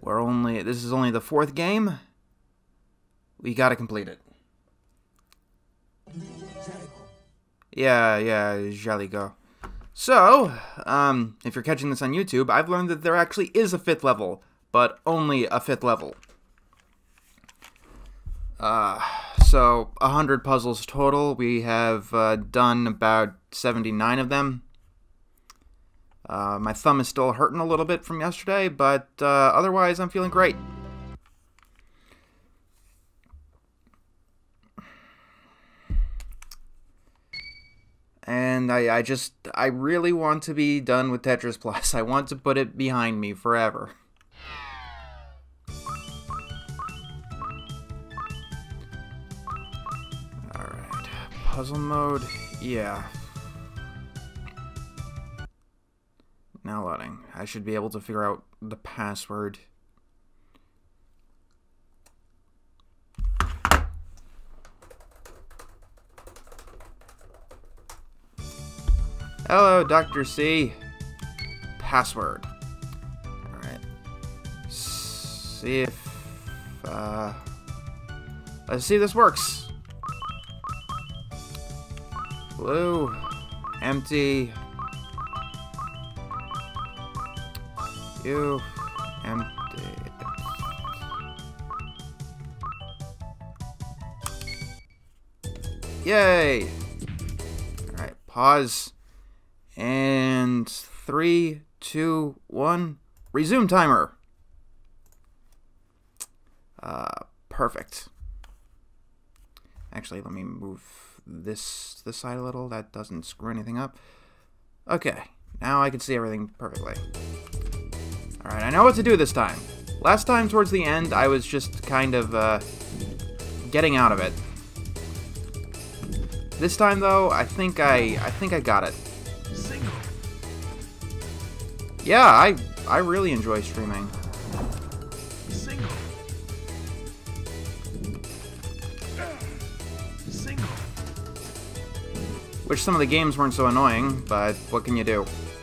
This is only the 4th game. We gotta complete it. Yeah, Jaligo. So, if you're catching this on YouTube, I've learned that there actually is a 5th level, but only a 5th level. So 100 puzzles total. We have done about 79 of them. My thumb is still hurting a little bit from yesterday, but otherwise I'm feeling great. And I really want to be done with Tetris Plus. I want to put it behind me forever. Alright, puzzle mode, yeah. Now loading. I should be able to figure out the password. Hello, Dr. C. Password. Alright. See if... let's see if this works. Blue. Empty. You. Empty. Yay! Alright, pause. And 3, 2, 1, resume timer. Perfect. Actually, let me move this side a little. That doesn't screw anything up. Okay, now I can see everything perfectly. Alright, I know what to do this time. Last time, towards the end, I was just kind of, getting out of it. This time, though, I think I got it. Yeah, I really enjoy streaming. Wish some of the games weren't so annoying, but what can you do?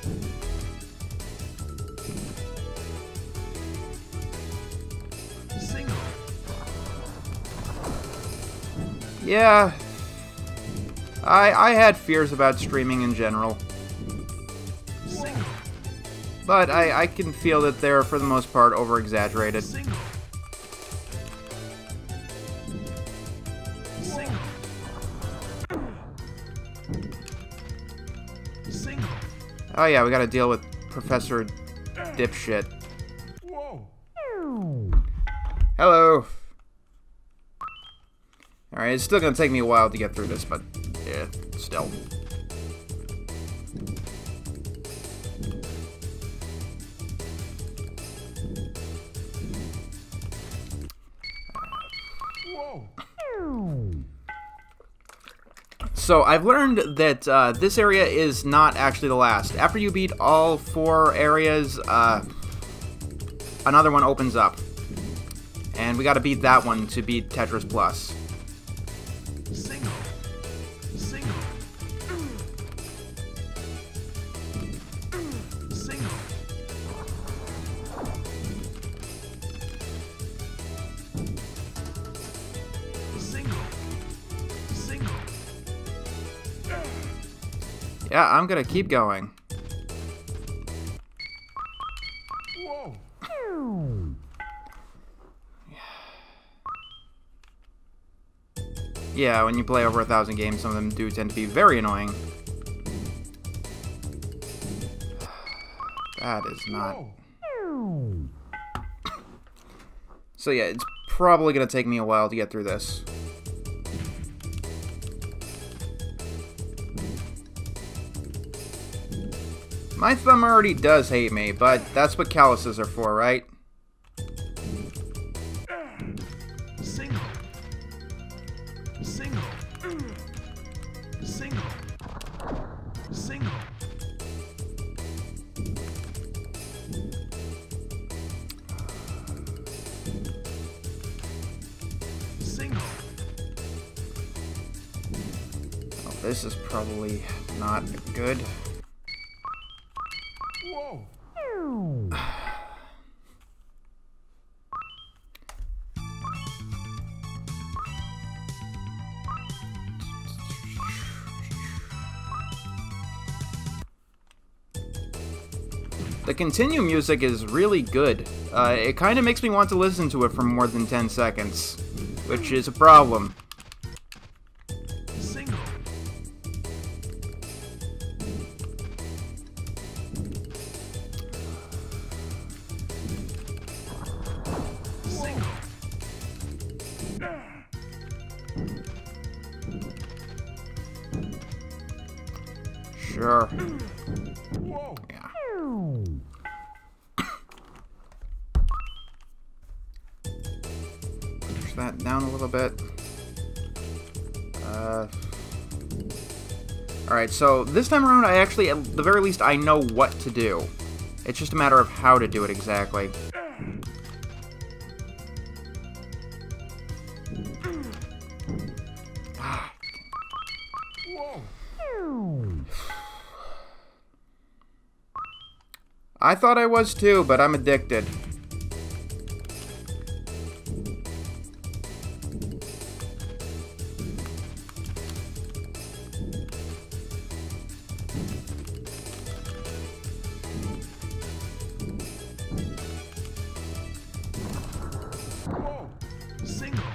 Yeah, I had fears about streaming in general. But I can feel that they're, for the most part, over-exaggerated. Oh yeah, we gotta deal with Professor Dipshit. Hello. Alright, it's still gonna take me a while to get through this, but yeah, still. So, I've learned that this area is not actually the last. After you beat all 4 areas, another one opens up. And we gotta beat that one to beat Tetris Plus. Yeah, I'm gonna keep going. Whoa. Yeah, when you play over 1,000 games, some of them do tend to be very annoying. That is not... So yeah, it's probably gonna take me a while to get through this. My thumb already does hate me, but that's what calluses are for, right? Oh, this is probably not good. Whoa. The continue music is really good. It kind of makes me want to listen to it for more than 10 seconds, which is a problem. Single. Single. Sure. Whoa. Yeah. Push that down a little bit. Alright, so this time around I actually, at the very least, I know what to do. It's just a matter of how to do it exactly. Whoa. I thought I was too, but I'm addicted. Whoa. Single.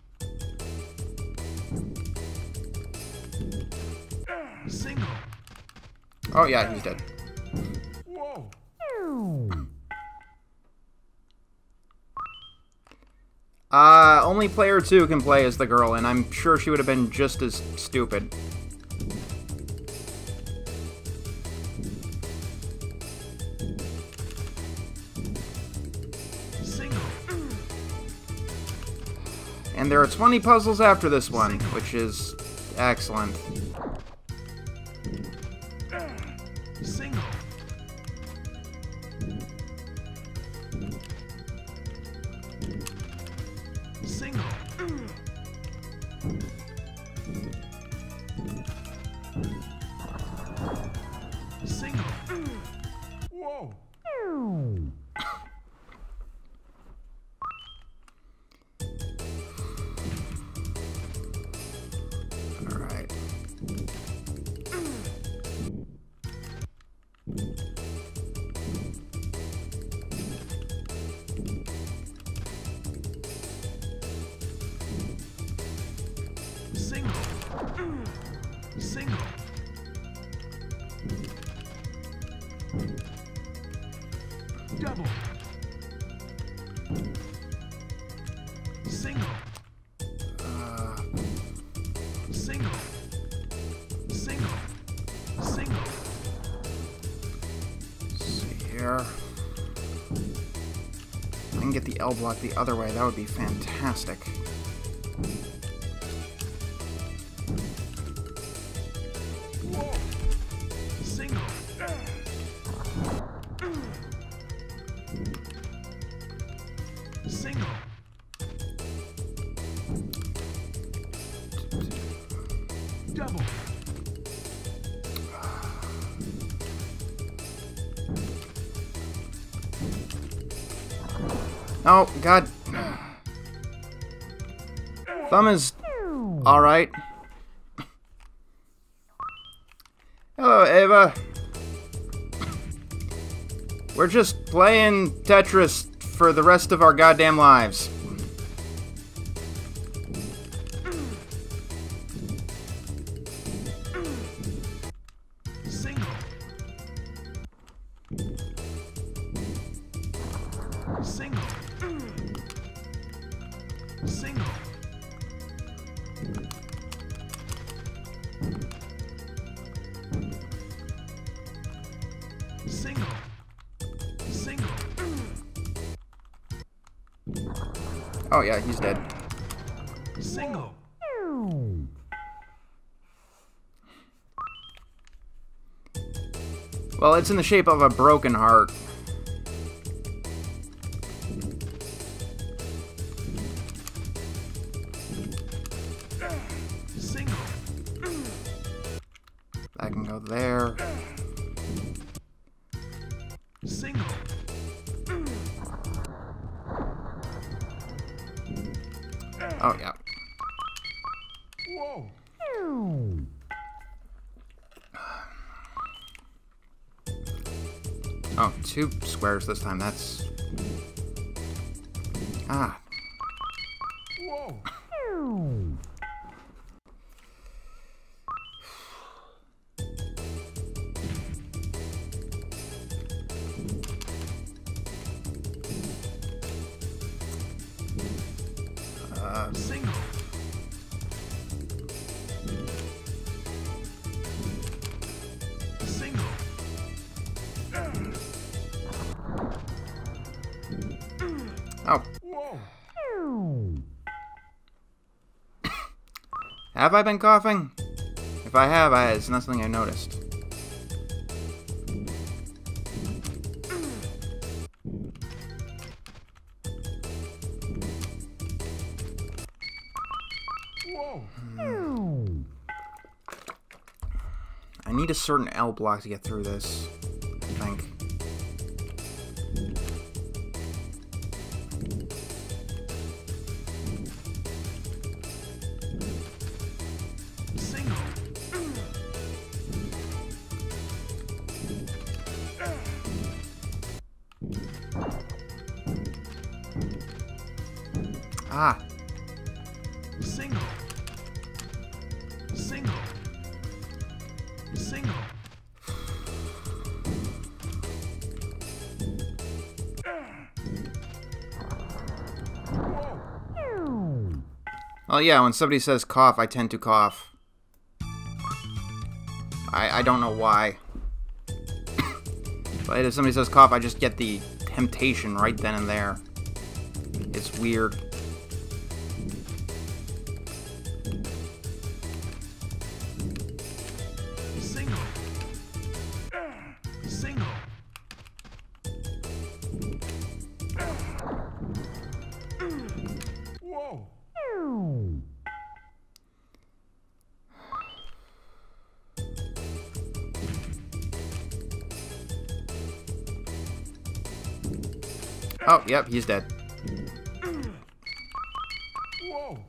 Single. Oh yeah, he's dead. Whoa. Only player 2 can play as the girl, and I'm sure she would have been just as stupid. Single. And there are 20 puzzles after this one, which is excellent. Single. Single. Single. Whoa. All right. Single. Single. Double. Single. Single. Single. Single. Let's see here. If I can get the L block the other way, that would be fantastic. Whoa. Single. Single. Double. Oh, God. Thumb is alright. Hello, Ava. We're just playing Tetris for the rest of our goddamn lives. Single. Single. Single. Single. Single. Oh yeah, he's dead. Single. Well, it's in the shape of a broken heart. Single. I can go there. Single. Oh yeah. Whoa. Oh, 2 squares this time. That's... Ah. Whoa. Single. Single. Oh. Whoa. Have I been coughing? If I have, it's not something I noticed. Whoa. I need a certain L block to get through this, I think. Single. Ah. Single. Single. Single. Whoa. Well, yeah, when somebody says cough, I tend to cough. I don't know why. But if somebody says cough, I just get the temptation right then and there. It's weird. Single. Single. Whoa. Oh, yep, he's dead. Whoa.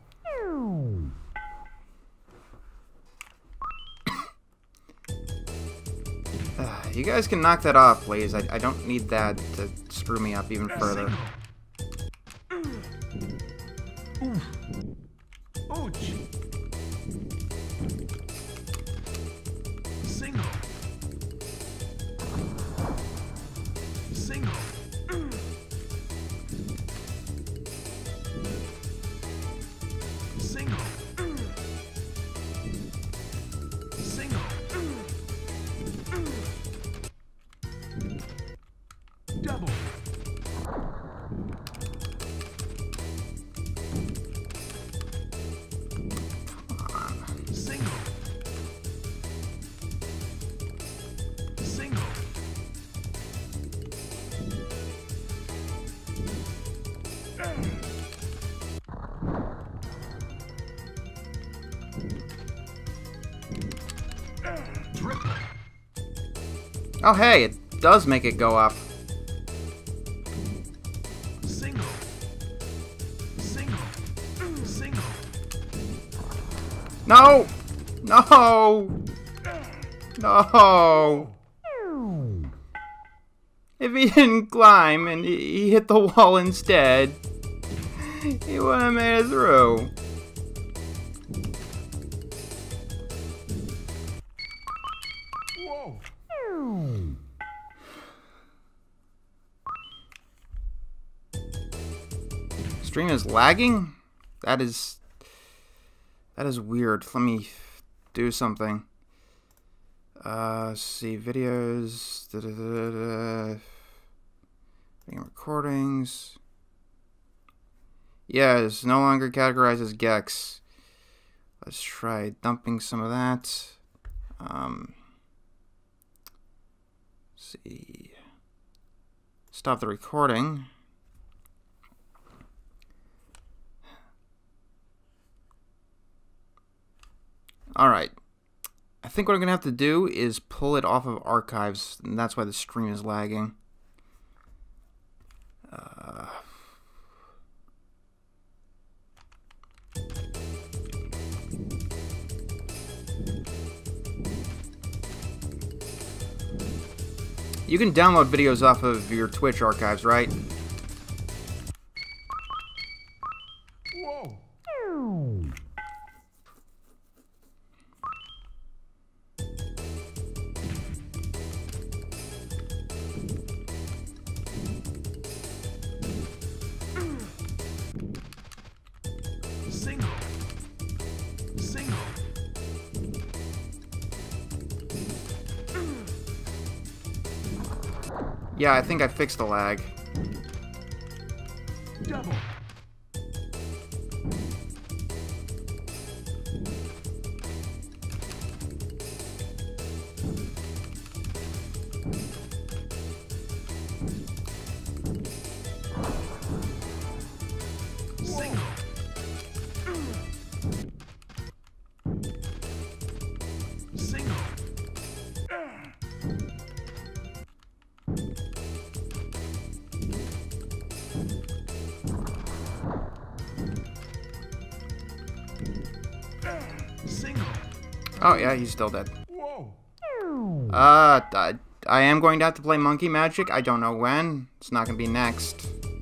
You guys can knock that off, please. I don't need that to screw me up even further. Oof. Ouch. Single. Single. Single. Single. Double. Single. Single. Triple. Oh, hey, it does make it go up. Single. Single. Single. No! No! No! If he didn't climb and he hit the wall instead, he would have made it through. Whoa. Stream is lagging? That is weird. Let me do something. Let's see, videos, recordings. Yes, no longer categorized as Gex. Let's try dumping some of that. See. Stop the recording. Alright. I think what I'm going to have to do is pull it off of archives, and that's why the stream is lagging. You can download videos off of your Twitch archives, right? Whoa. Single. Single. Yeah, I think I fixed the lag. Double. Single. Single. Single. Oh, yeah, he's still dead. Whoa. I am going to have to play Monkey Magic. I don't know when. It's not going to be next.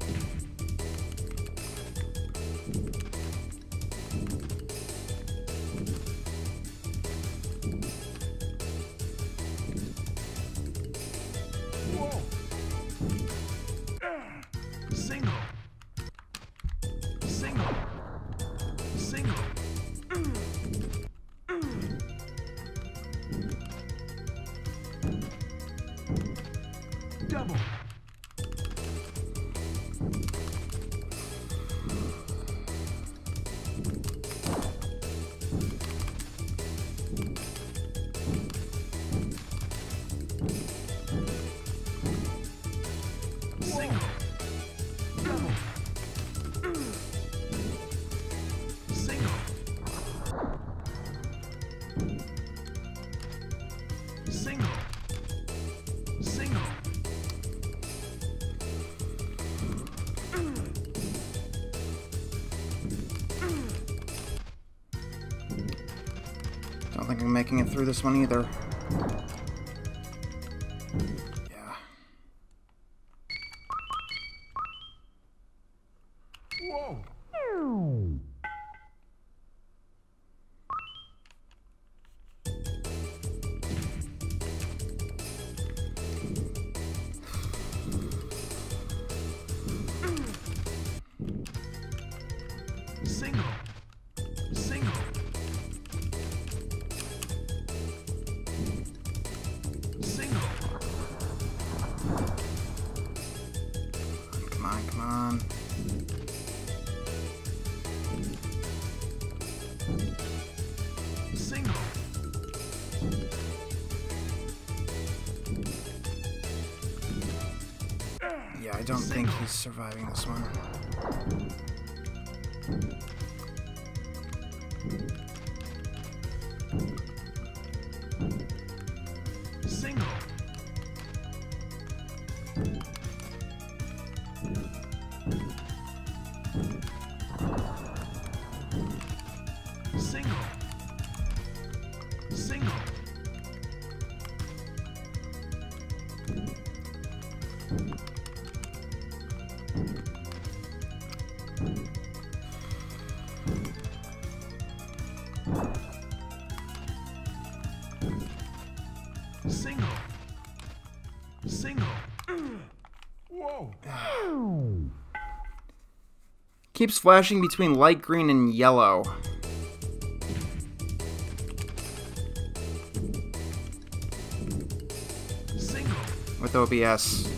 Whoa. Single. Single. Single. Double. Single. Double. Single. Single. Single. Don't think I'm making it through this one either. Yeah. Whoa. Single. Single. Single. Come on, come on. Single. Yeah, I don't think he's surviving this one. Single. Single. Single. Single. Single. Whoa. Keeps flashing between light green and yellow. Single. With OBS.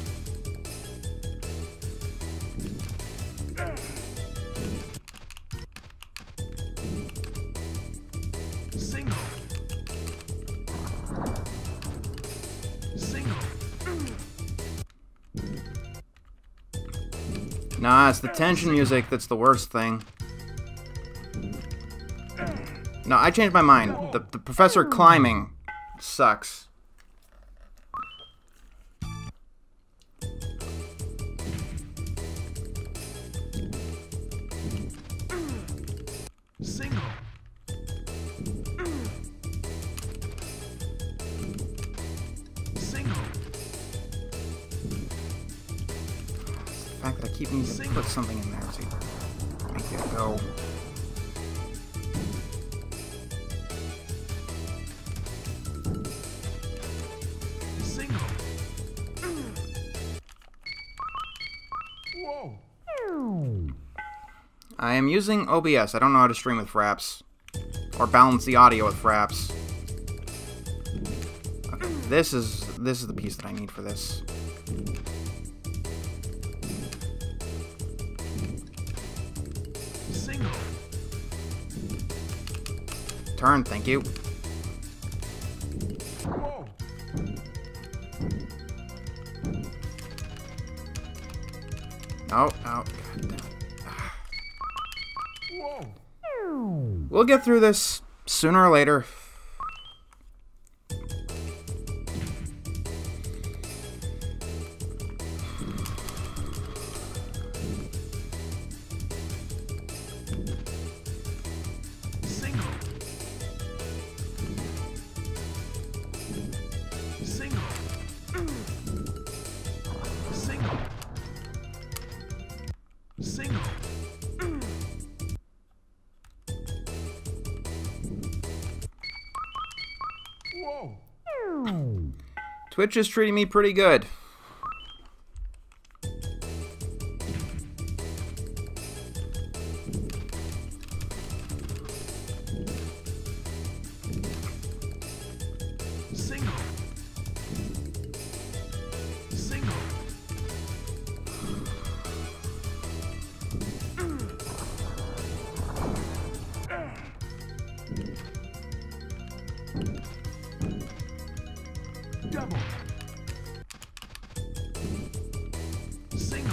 Single. Single. Nah, it's the tension music that's the worst thing. No, I changed my mind. The professor climbing sucks. Single. Single. keep me to put something in there to make it go. Single. Whoa. I am using OBS. I don't know how to stream with fraps. Or balance the audio with fraps. Okay, this is the piece that I need for this. Single. Turn, thank you. Whoa. Oh, God damn it. Whoa. We'll get through this sooner or later. Single. Single. Single. Single. Whoa. Twitch is treating me pretty good. Single. Single. Double. Single.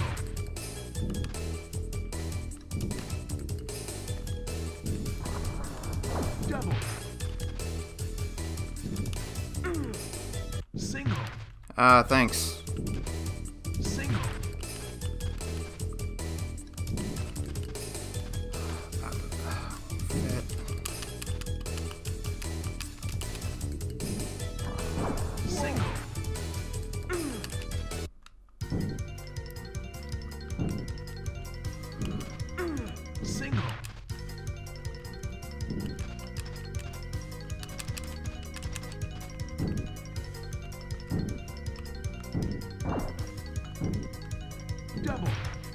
Double. Single. Thanks. Single. Single. Single. Double.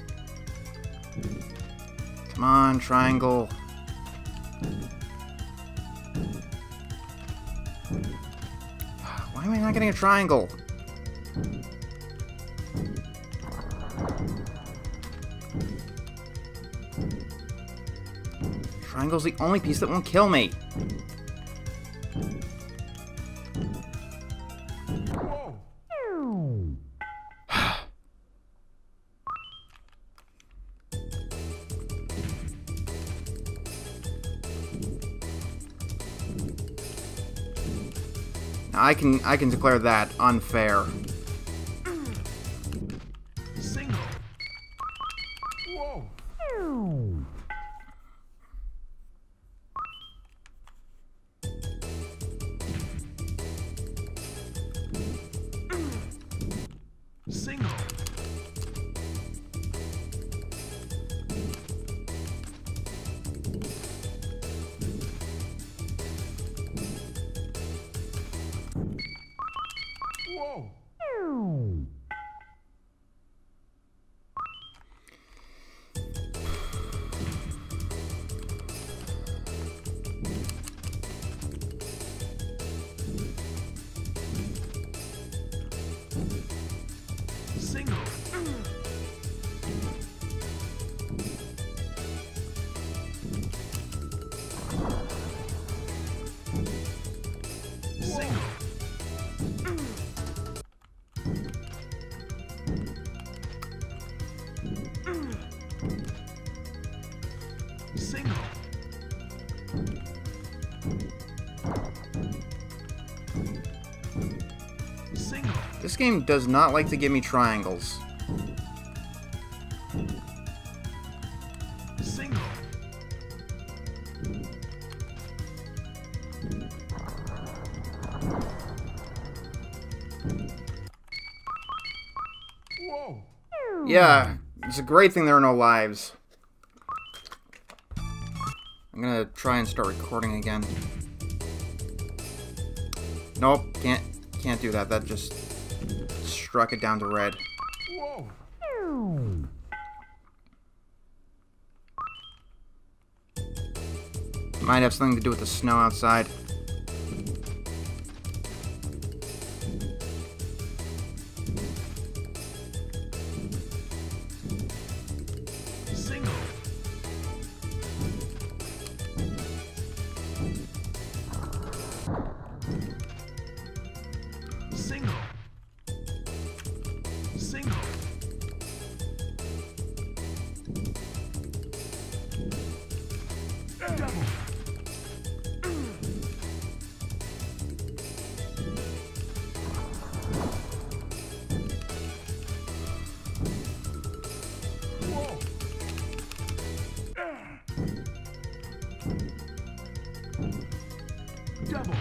Come on, triangle. Why am I not getting a triangle? Triangle's the only piece that won't kill me. Whoa. Now, I can declare that unfair. Single. Whoa. Single. Whoa. Single. Single. Single. Single. This game does not like to give me triangles. Single. Whoa. Yeah, It's a great thing there are no lives. I'm gonna try and start recording again. Nope, can't do that. That just struck it down to red. Whoa. Might have something to do with the snow outside. Single. Single. Single. Double. Whoa. Double.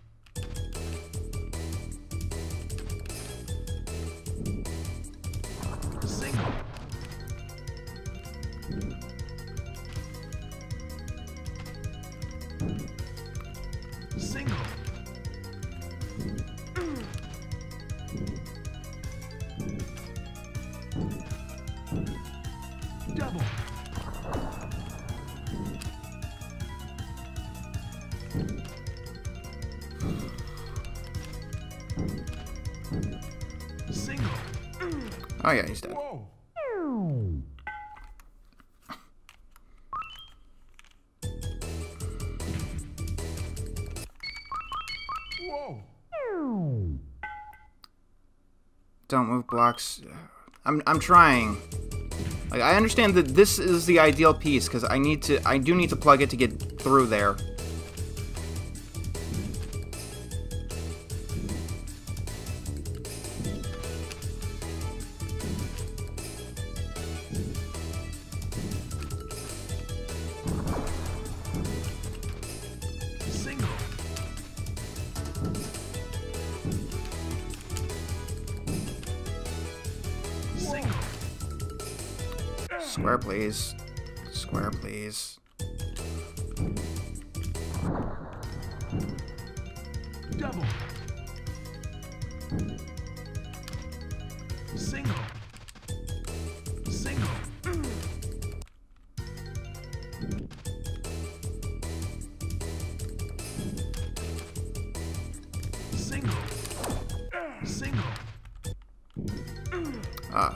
Single. Single. Double. Single. Oh yeah, he's dead. Whoa. Whoa. Don't move blocks. I'm trying. Like, I understand that this is the ideal piece because I do need to plug it to get through there. Single. Single. Square, please. Square, please. Double. Single. Single. Single. Single. Ah.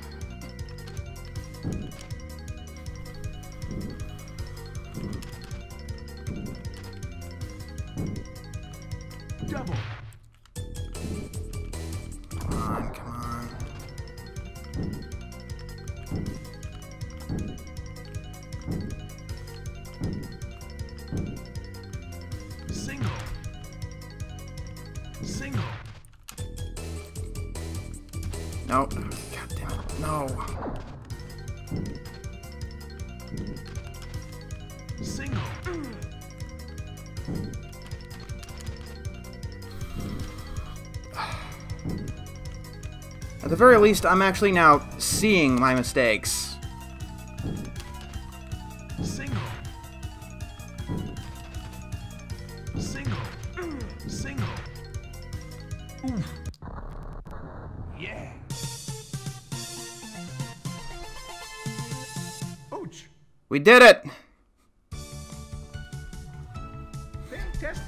Double. Come on, come on. Single. Single. No. God damn it. No. Single. At the very least, I'm actually now seeing my mistakes. Single. Single. Single. Oof. Yeah. Ouch. We did it! Fantastic.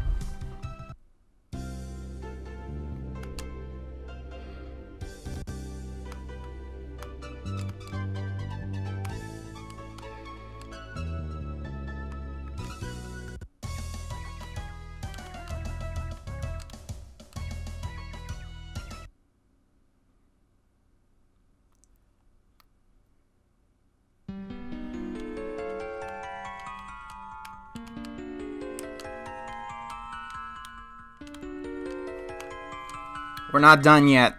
We're not done yet.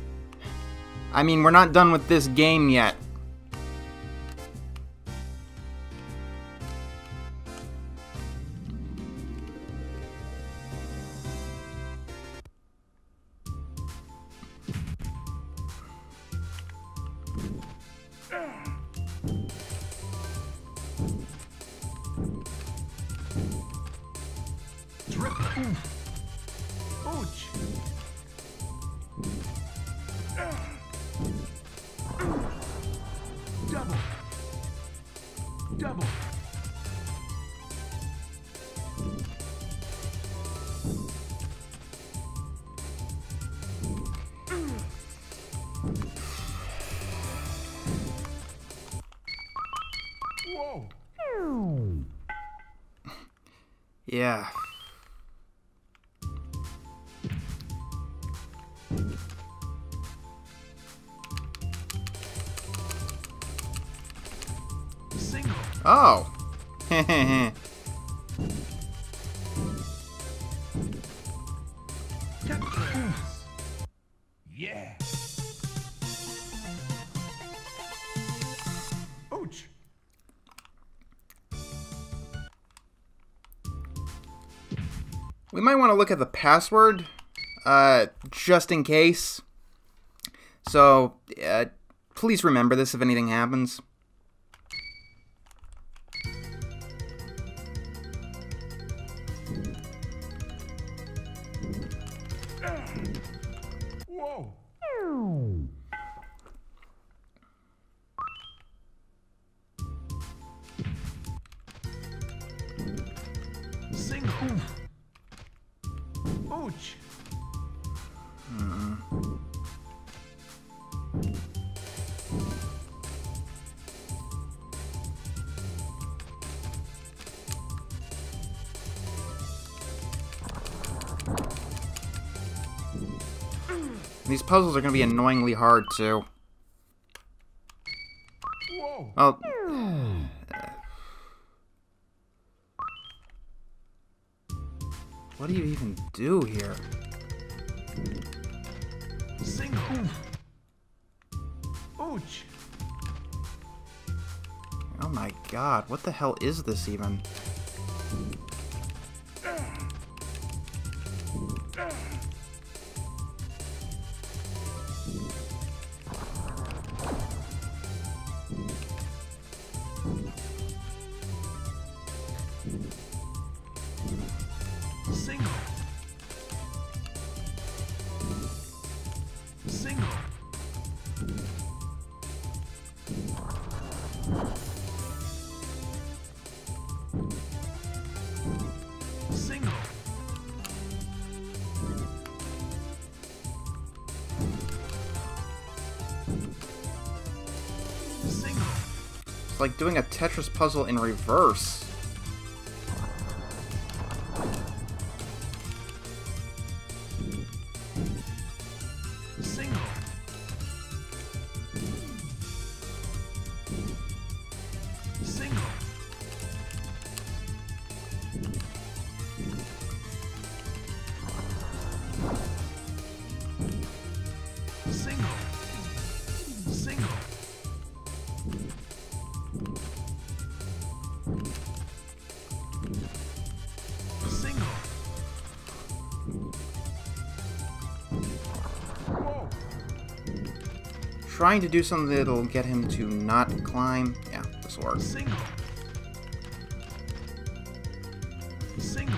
I mean, we're not done with this game yet. Ouch. Double. Double. Whoa. Yeah. Single. Oh. Tetris. Yeah. Ouch. We might want to look at the password, just in case. So, please remember this if anything happens. Whoa. Single. Ouch. These puzzles are going to be annoyingly hard, too. Whoa. Well, what do you even do here? Single. Ouch. Oh my god, what the hell is this even? Single. Single. Single. Single. It's like doing a Tetris puzzle in reverse. Single. Single. Single. Single. Single. Whoa. Trying to do something that'll get him to not climb. Yeah, this will work. Single. Single.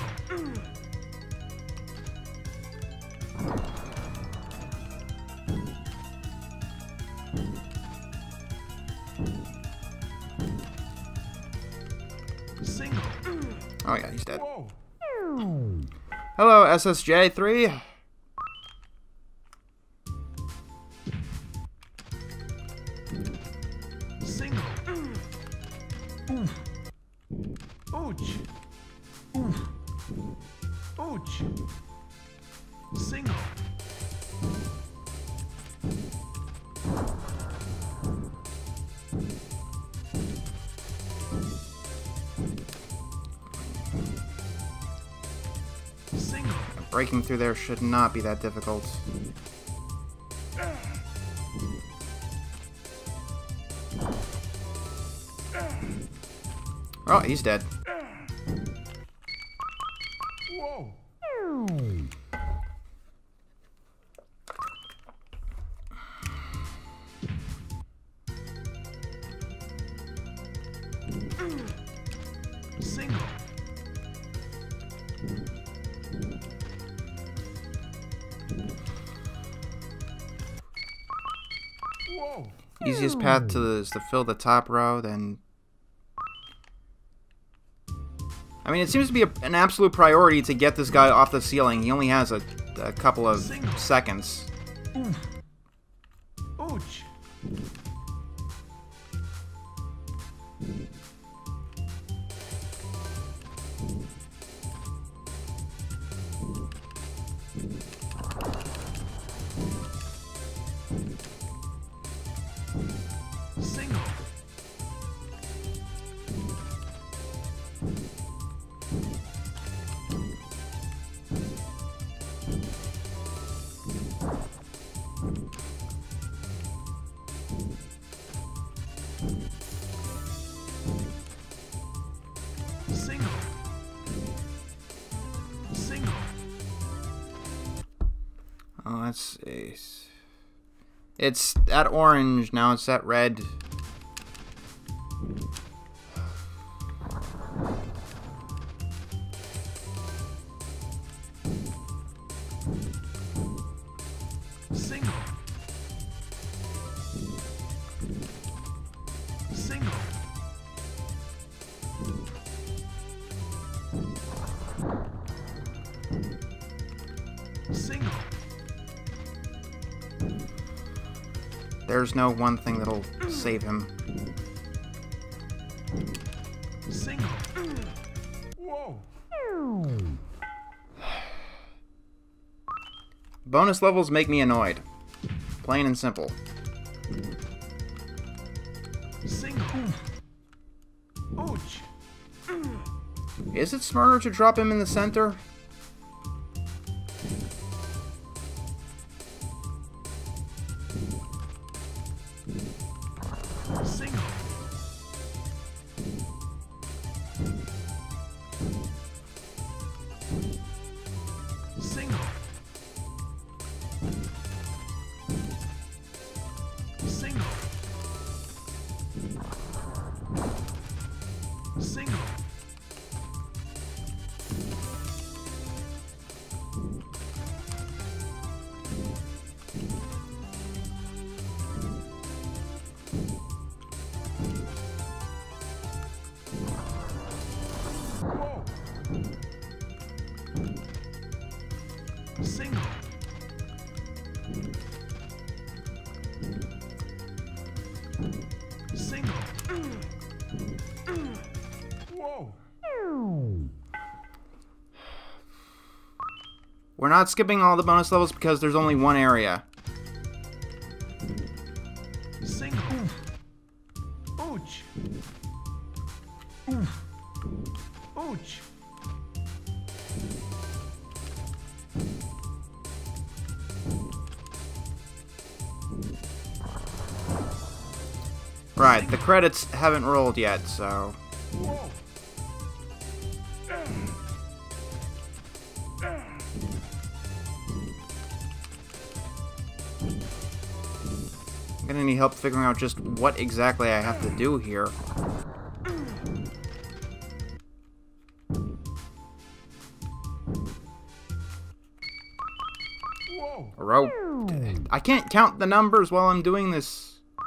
Single. Oh yeah, he's dead. Whoa. Hello, SSJ3. Single. Oof. Ouch. Oof. Ouch. Single. Single. Breaking through there should not be that difficult. Oh, he's dead. Whoa. Single. easiest path is to fill the top row, then... I mean, it seems to be an absolute priority to get this guy off the ceiling. He only has a couple of seconds. Ouch. Single. Single. Single. Oh, let's see. It's at orange, now it's at red. Single. Single. Single. There's no one thing that'll save him. Single. Whoa. Bonus levels make me annoyed. Plain and simple. Single. Ouch. Is it smarter to drop him in the center? Single. Single. Single. Single. Whoa. Single. Single. Whoa. We're not skipping all the bonus levels because there's only one area. Single. Ouch. Ouch. Right, the credits haven't rolled yet, so... Whoa. I'm gonna need help figuring out just what exactly I have to do here. Whoa. A row. I can't count the numbers while I'm doing this.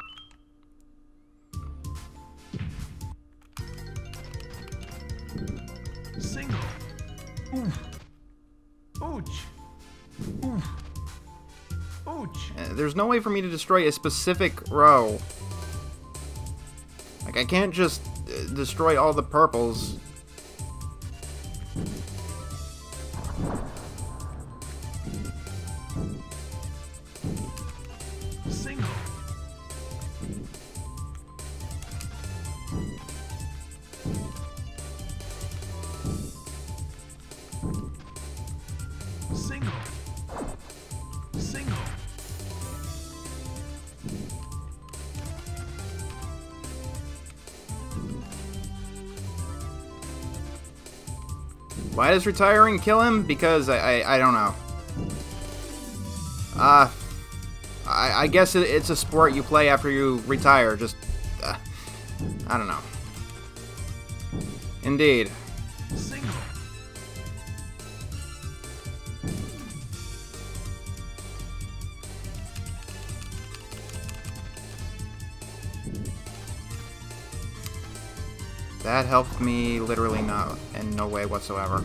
Single. Ouch. Ouch. There's no way for me to destroy a specific row. Like, I can't just destroy all the purples. Single. Single. Single. Why does retiring kill him? Because I don't know. I guess it's a sport you play after you retire. Just, I don't know. Indeed. Single. That helped me literally in no way whatsoever.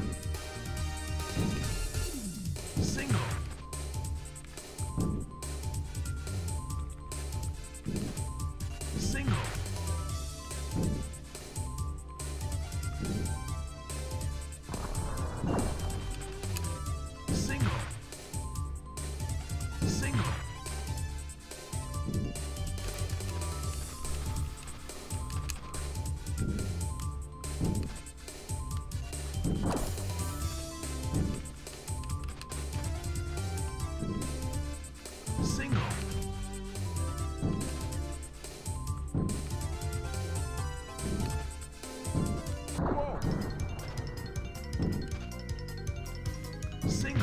Single. Single. Single. Single. Single. Whoa. Single.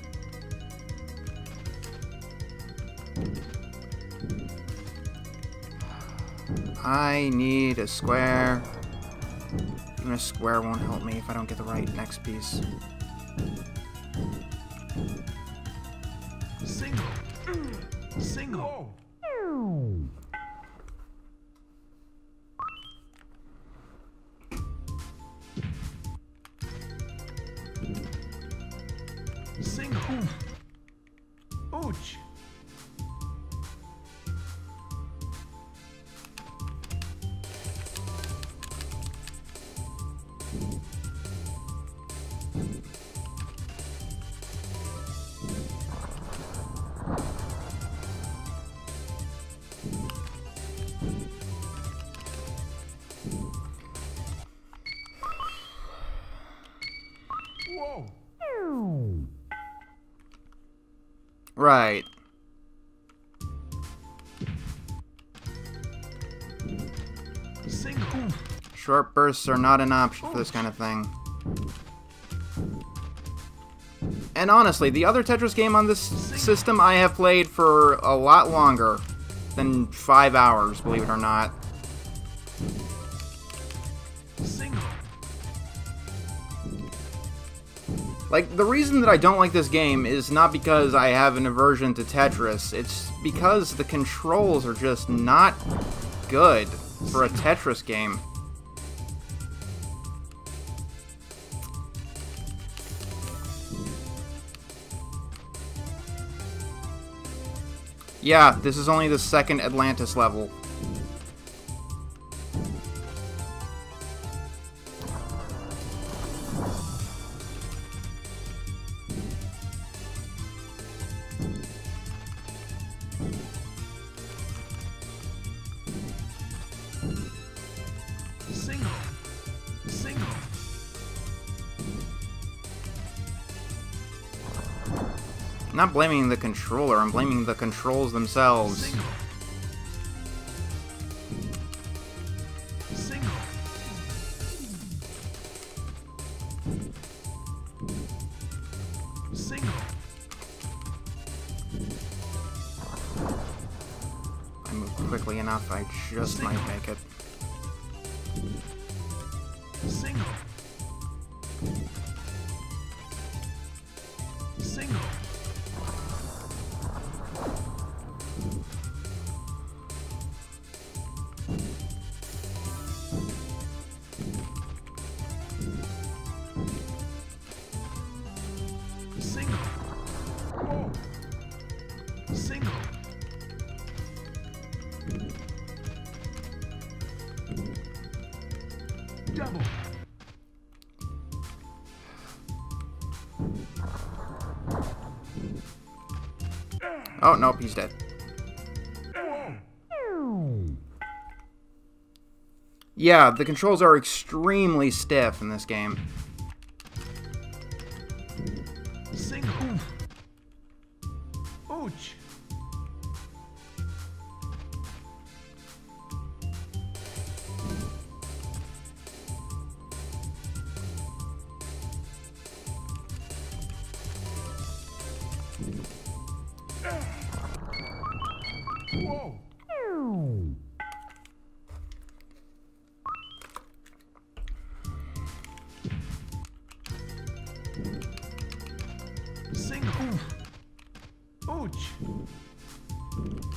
I need a square. Even a square won't help me if I don't get the right next piece. Single. Single. Single. Ouch. Whoa. Right. Single. Short bursts are not an option for this kind of thing. And honestly, the other Tetris game on this system I have played for a lot longer than 5 hours, believe it or not. Single. Like, the reason that I don't like this game is not because I have an aversion to Tetris, it's because the controls are just not good for a Tetris game. Yeah, this is only the second Atlantis level. Single. Single. I'm not blaming the controller, I'm blaming the controls themselves. Single. Single. Single. I move quickly enough, I just might make it. Single. Single. Single. Whoa. Single. Double. Oh, nope, he's dead. Yeah, the controls are extremely stiff in this game. Single. Ouch. Whoa. Single. Ouch.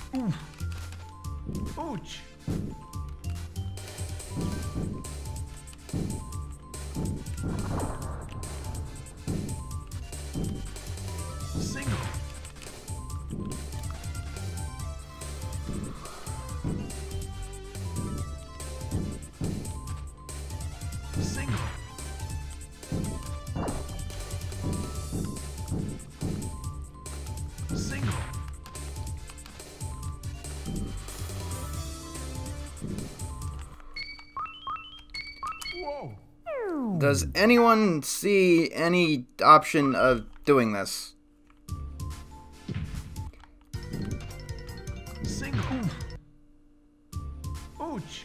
Ouch. Does anyone see any option of doing this? Sing oof. Ouch.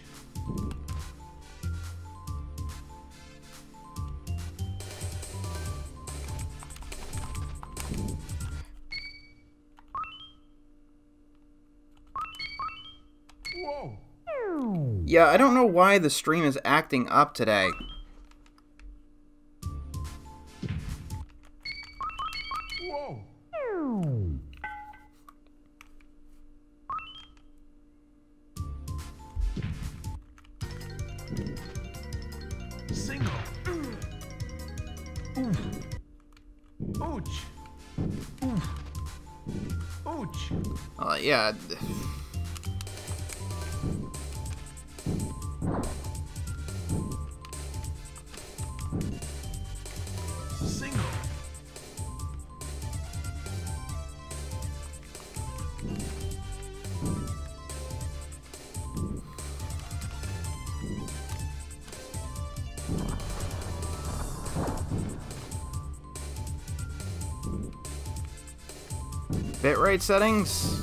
Whoa. Yeah, I don't know why the stream is acting up today. Whoa. Single. Oof. Ouch. Oof. Ouch. Yeah. Single. Bitrate settings?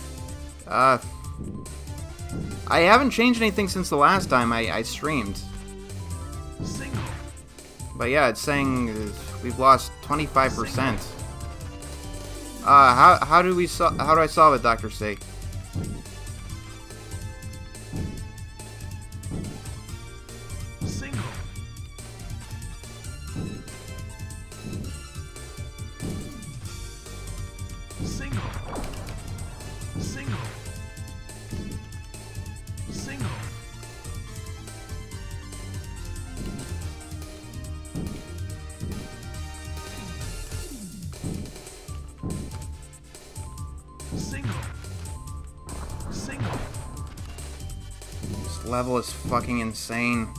I haven't changed anything since the last time I streamed. Single. But yeah, it's saying we've lost 25%. How do I solve it, Dr. C? Single. Single. Single. Single. Single. Single. This level is fucking insane.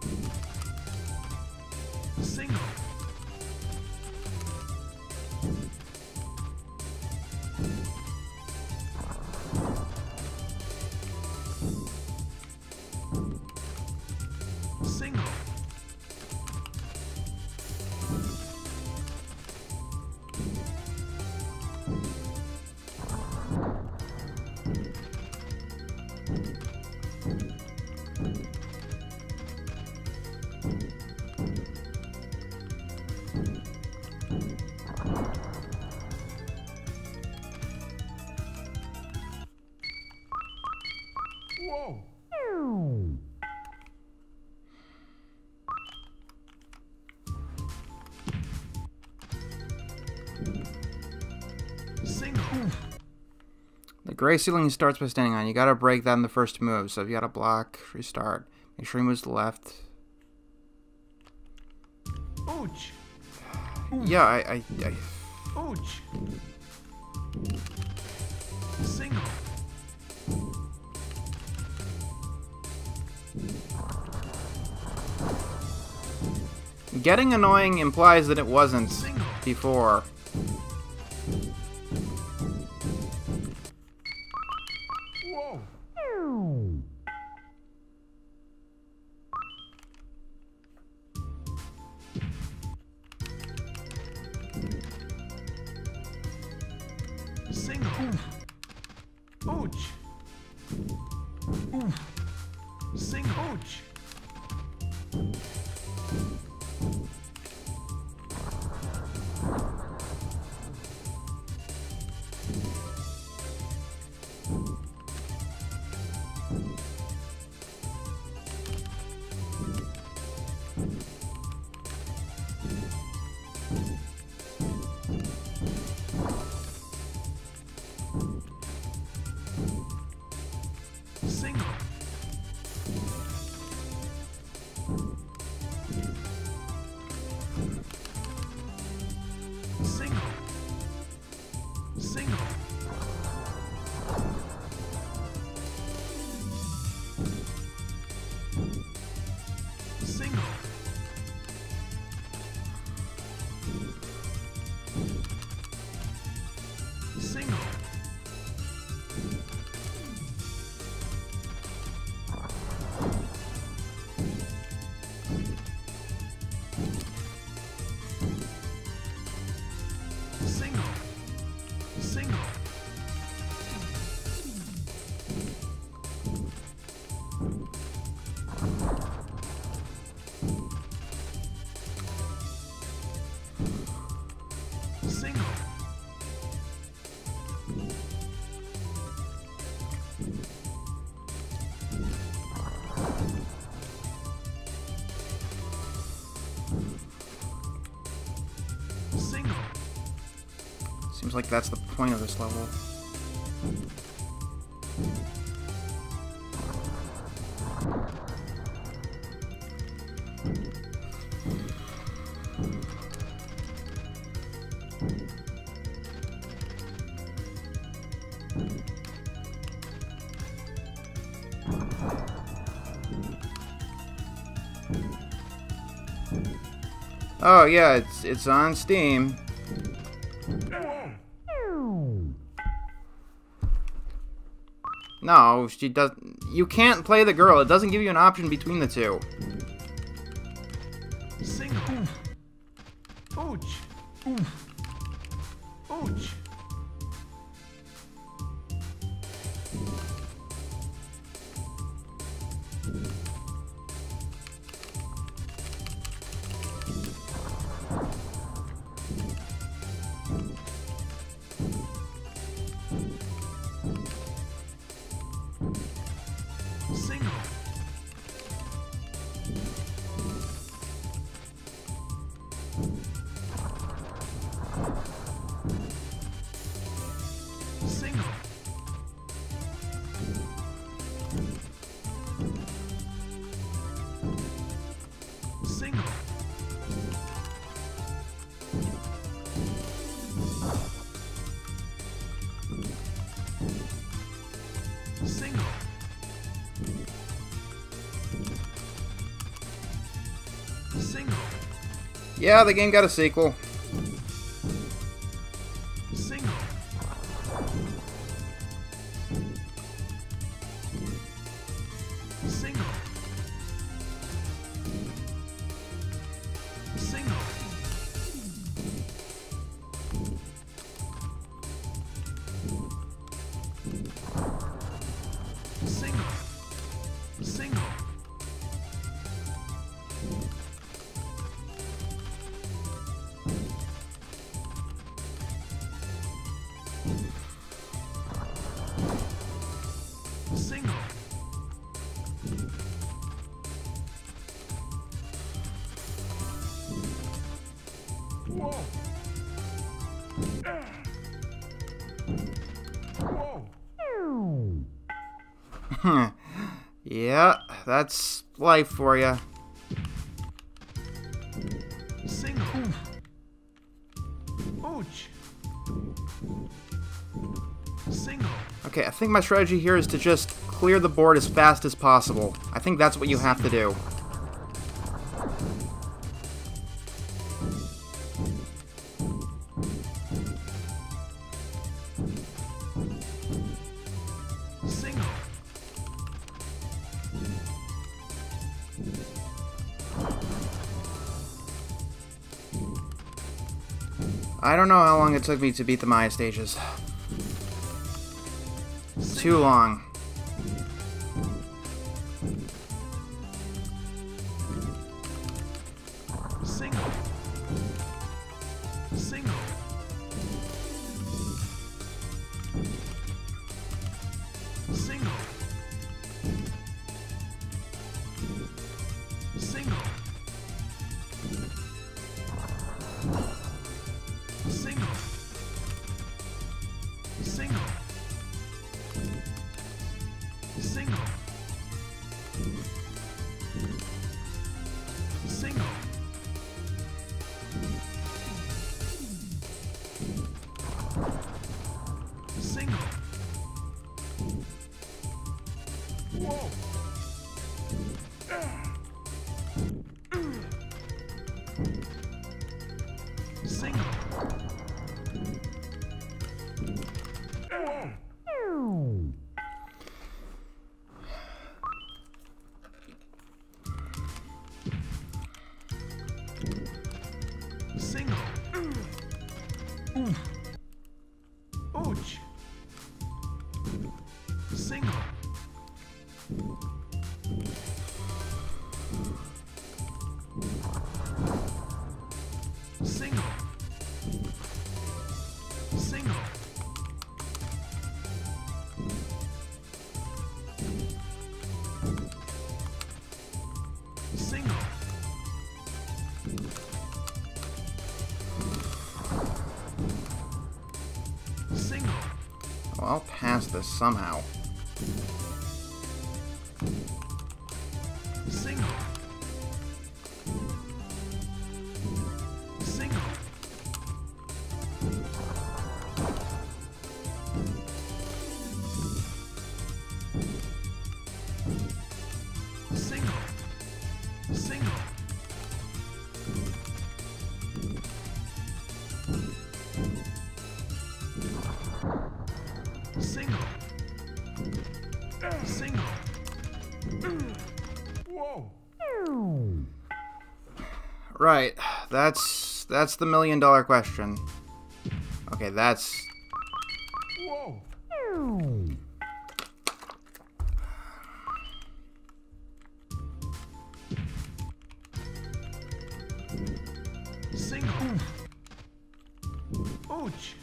Single. Single. Whoa. Single. The gray ceiling starts by standing on. You gotta break that in the first move. So if you gotta block, restart. Make sure he moves to the left. Ouch. Yeah, I Ouch. Single. Getting annoying implies that it wasn't Single. before. Whoa. Single. Ouch. Oof. Sing ouch. Single. Single. Seems like that's the point of this level. Oh yeah, it's on Steam. No, she does. You can't play the girl. It doesn't give you an option between the two. Sing oof. Ouch. Oof. Ouch. Single. Single. Single. Single. Single. Yeah, the game got a sequel. Single. Single. Single. Single. Single. Single. Whoa. Whoa. Yeah, that's life for you. Sing oof. Ouch. Single. Okay, I think my strategy here is to just clear the board as fast as possible. I think that's what you have to do. Single. I don't know how long it took me to beat the Maya stages. Too long. Single. Single. Single. Single. Single. Single. Single. Single. Single. Whoa. Single. Whoa. Single. Oof. Ouch. Single. Single. I'll pass this somehow. Single. Single. Single. Single. Single. Single. Whoa. Right, that's the $1 million question. Okay, that's... Whoa. Single. Ouch.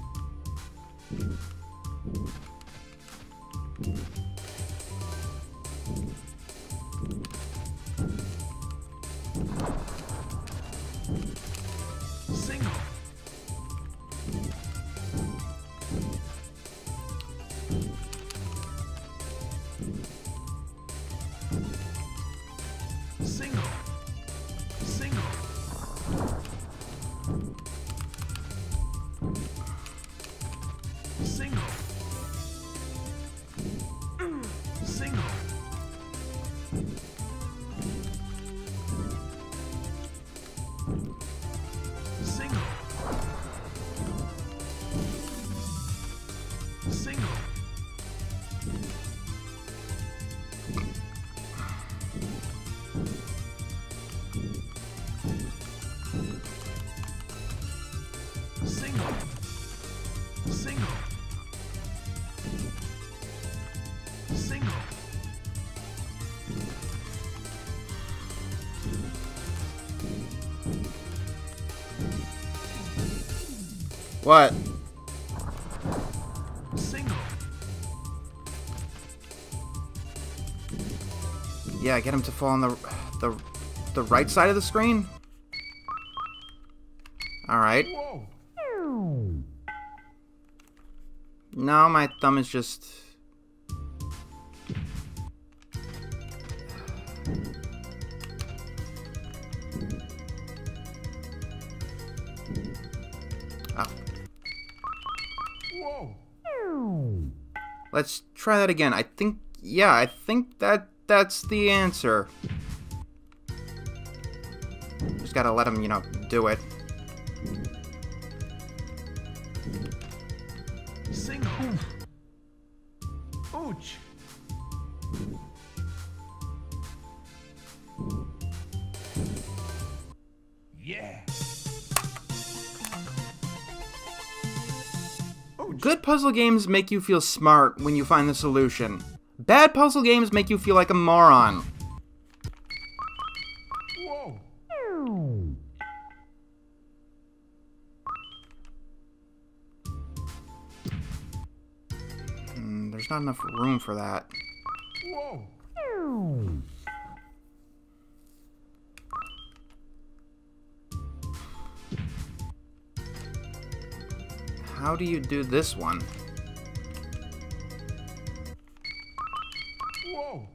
Single. Single. Single. Single. Single. Single. Single. Single. Single. Single. What? Single. Yeah, get him to fall on the right side of the screen? Alright. Whoa. No, my thumb is just... Oh. Whoa. Let's try that again. I think... Yeah, I think that's the answer. Just gotta let him, you know, do it. Single. Ouch. Yeah. Ouch. Good puzzle games make you feel smart when you find the solution. Bad puzzle games make you feel like a moron. Whoa. There's not enough room for that. Whoa. How do you do this one? Whoa.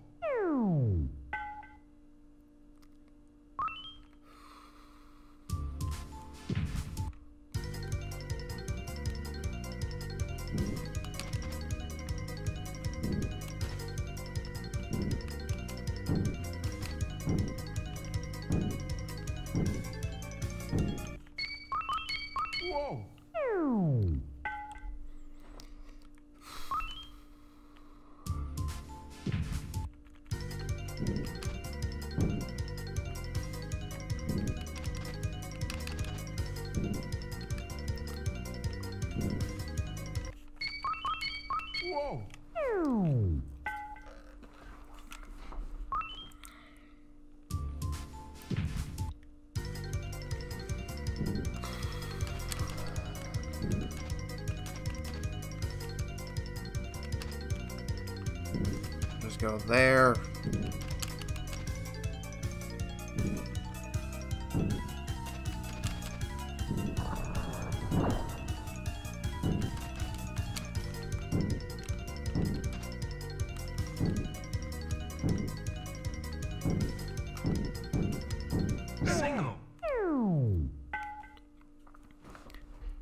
Whoa. Whoa. Just go there.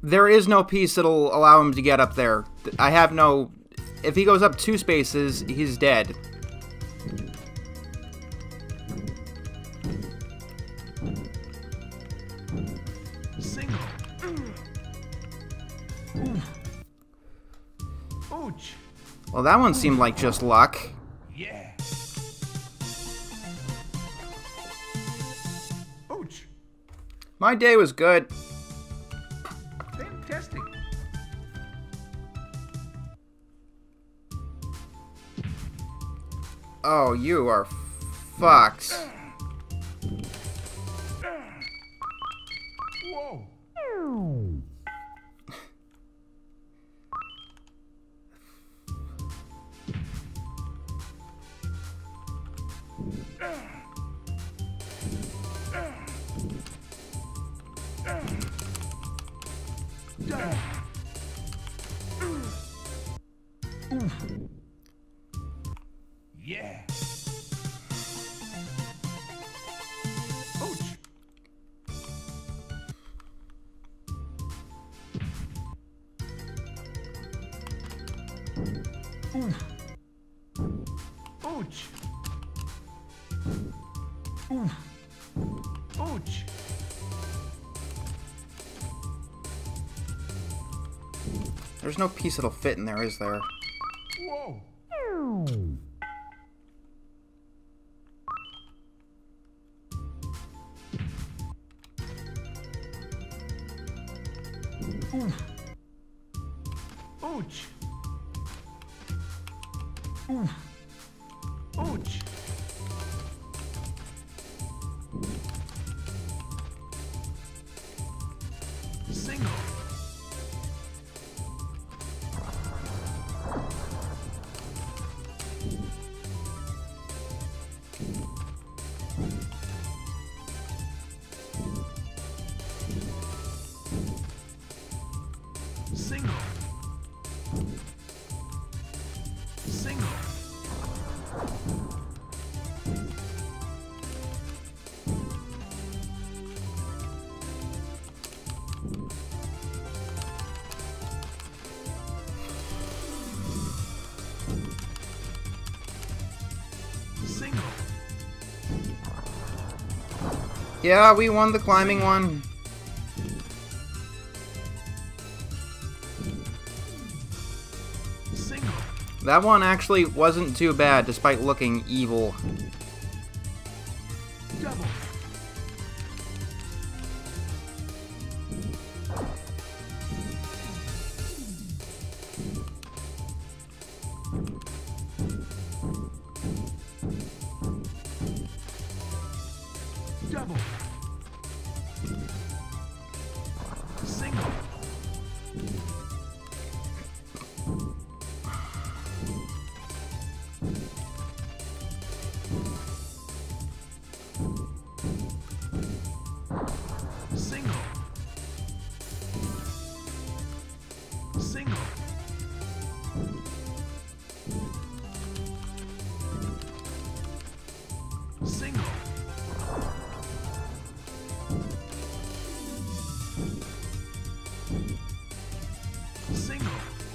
There is no piece that'll allow him to get up there. I have no... If he goes up 2 spaces, he's dead. Single. Ouch. Well, that one seemed like just luck. Yeah. Ouch. My day was good. Fantastic. Oh, you are fucked. Whoa. Yeah. Ouch. Ouch. Ouch. There's no piece that'll fit in there, is there? Whoa. Ouch. Ouch. Single. Single. Single. Single. Yeah, we won the climbing one. Single. That one actually wasn't too bad, despite looking evil. Double. Double. Single. Single. Single. Single. Single.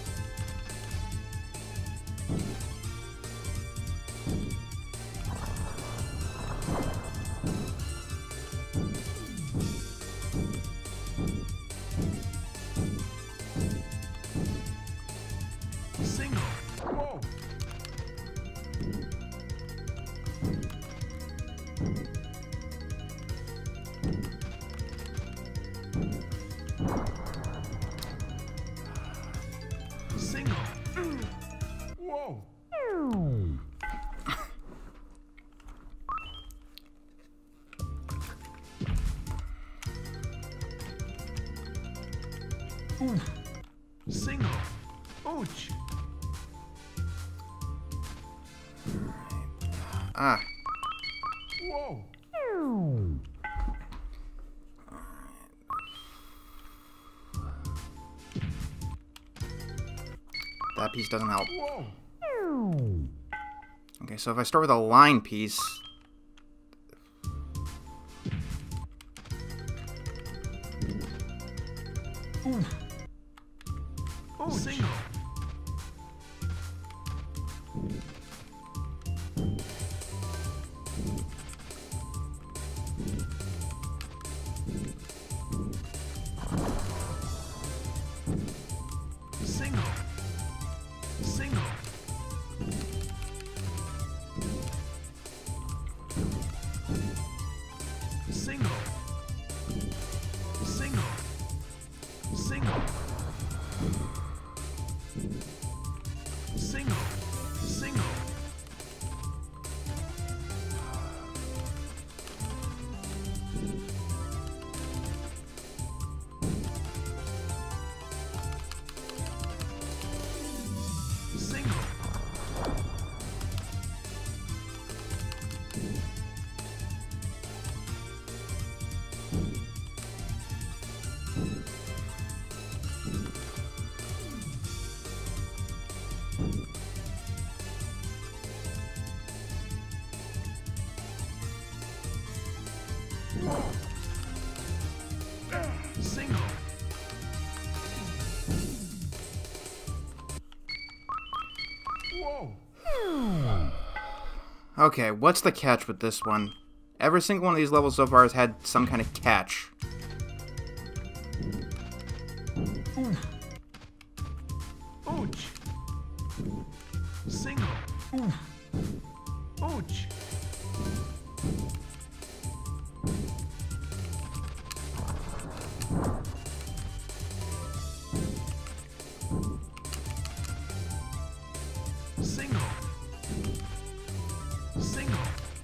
Single. Whoa. Single. Whoa. Single. Ouch. Ah. Whoa. That piece doesn't help. Whoa. Okay, so if I start with a line piece... Oof. Oh, single. Single. Single. Single. Single. Single. Single. Single. Single. Single. Whoa. Okay, what's the catch with this one? Every single one of these levels so far has had some kind of catch. Oof. Ouch. Single. Oof. Ouch. Single. Single.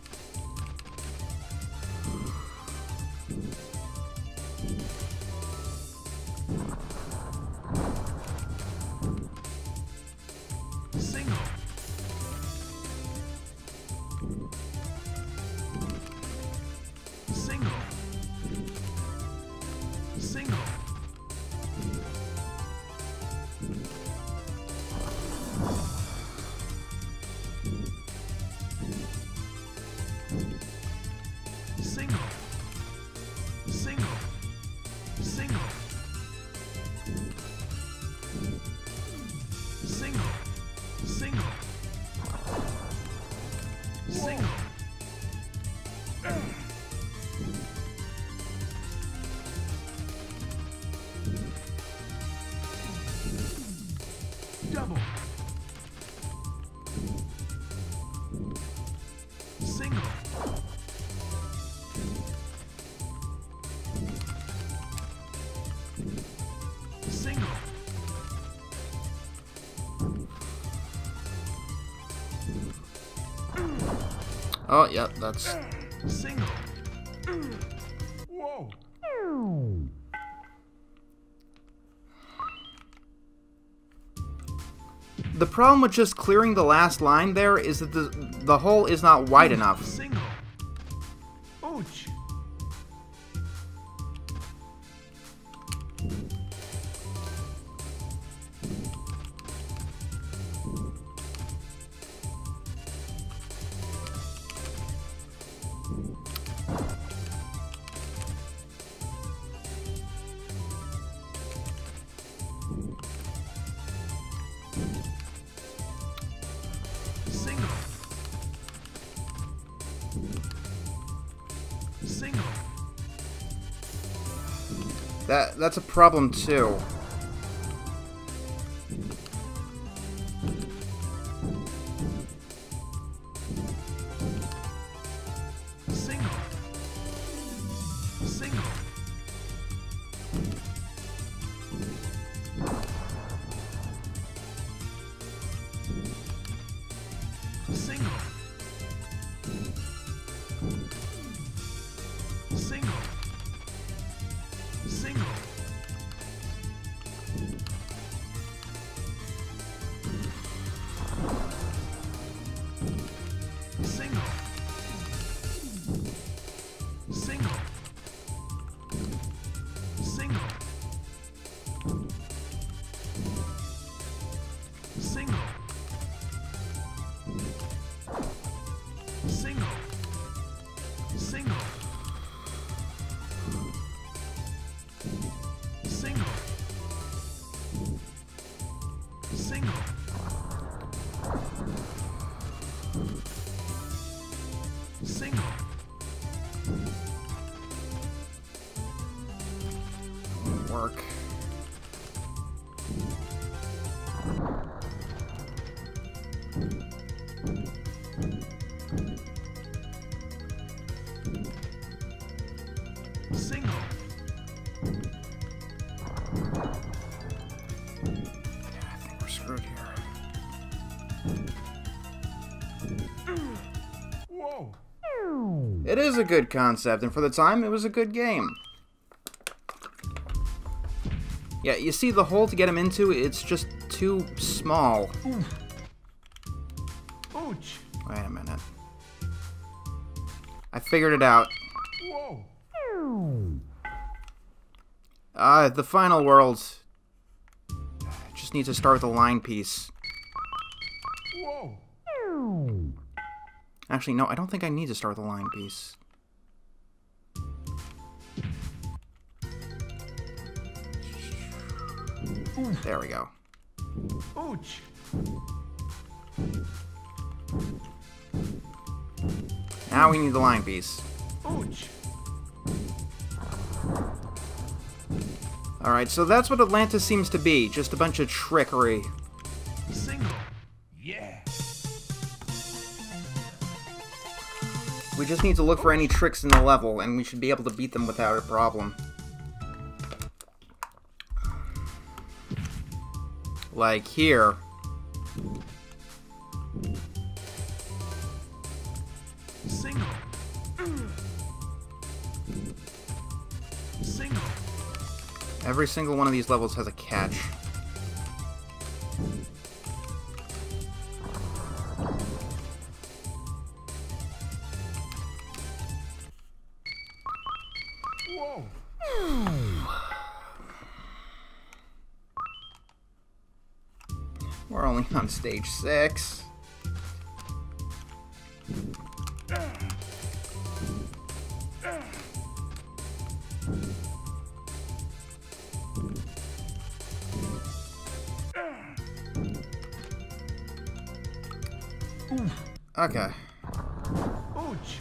Single. Single. Single. Single. Single. Single. Single. Single. Single. Double. Single. Single. Oh, yep, that's... Single. Whoa. The problem with just clearing the last line there is that the hole is not wide enough. Single. Ouch. Single. Single. That's a problem too. Single. Single. Single. Single. Single. Single. Single. Single. Single. Single. Single. work. Single. Yeah, I think we're screwed here. Whoa. It is a good concept, and for the time, it was a good game. Yeah, you see the hole to get him into, it's just too small. Ouch. Wait a minute. I figured it out. Whoa. The final world. Just need to start with a line piece. Whoa. Actually, no, I don't think I need to start with a line piece. There we go. Ouch. Now we need the line piece. Ouch. Alright, so that's what Atlantis seems to be. Just a bunch of trickery. Single. Yeah. We just need to look for any tricks in the level, and we should be able to beat them without a problem. Like here. Single. Single. Every single one of these levels has a catch. Whoa. We're only on stage 6. Okay. Ouch.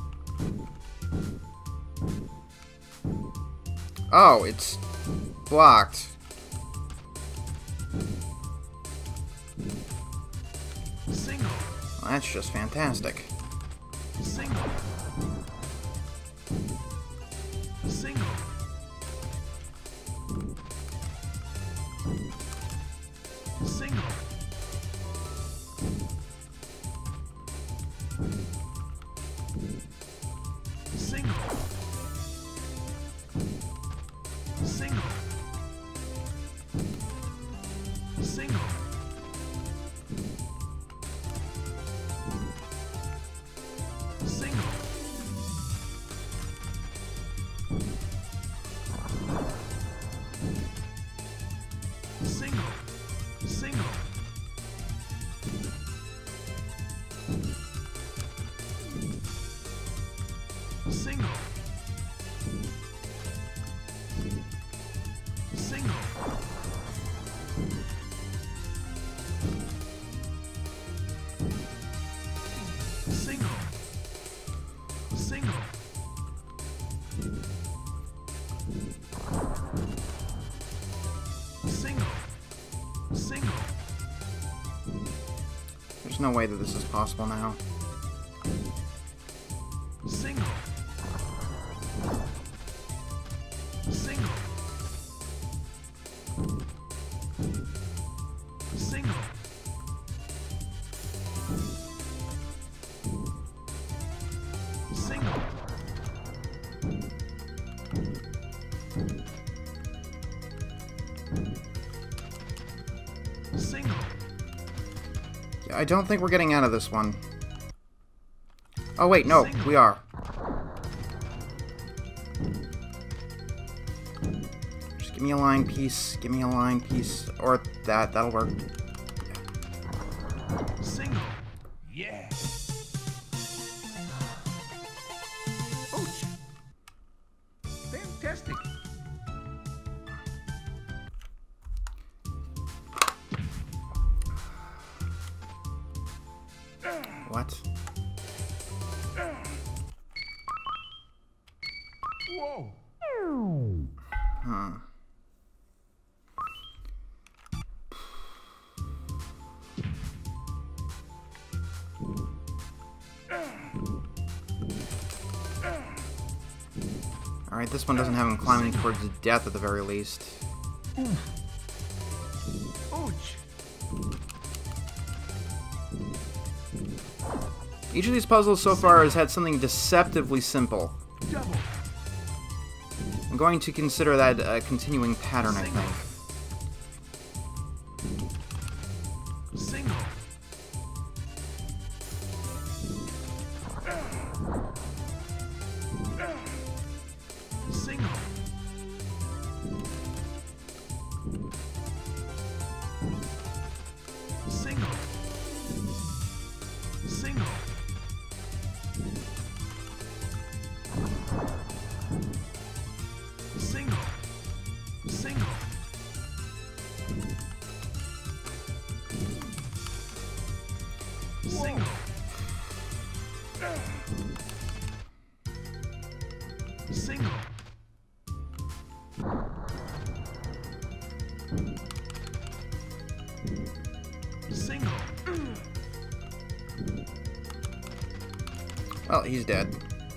Oh, it's blocked. Single. Well, that's just fantastic. Single. Single. Single. Single. Single. Single. Single. Single. Single. Single. Single. Single. Single. Single. Single. There's no way that this is possible now. Single. Single. Single. Single. Single. Yeah, I don't think we're getting out of this one. Oh wait, no, we are. Just give me a line piece, give me a line piece, or that'll work. Single. Yeah. Ouch. Fantastic. What? Whoa. Huh. Alright, this one doesn't have him climbing towards death at the very least. Ouch. Each of these puzzles so far has had something deceptively simple. Double. I'm going to consider that a continuing pattern, I think. Single. Single. Single. Single. Single. Single. Single. Single. Single. Well, he's dead.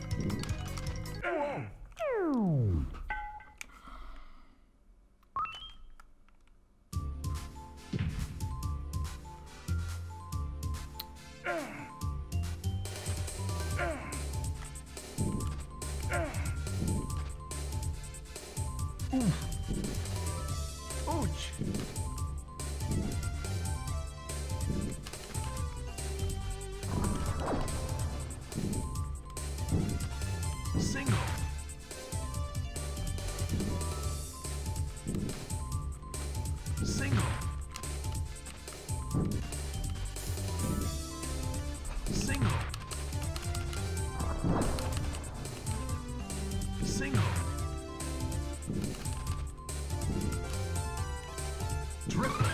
Ouch. Single. Single. Single. Single. Triple.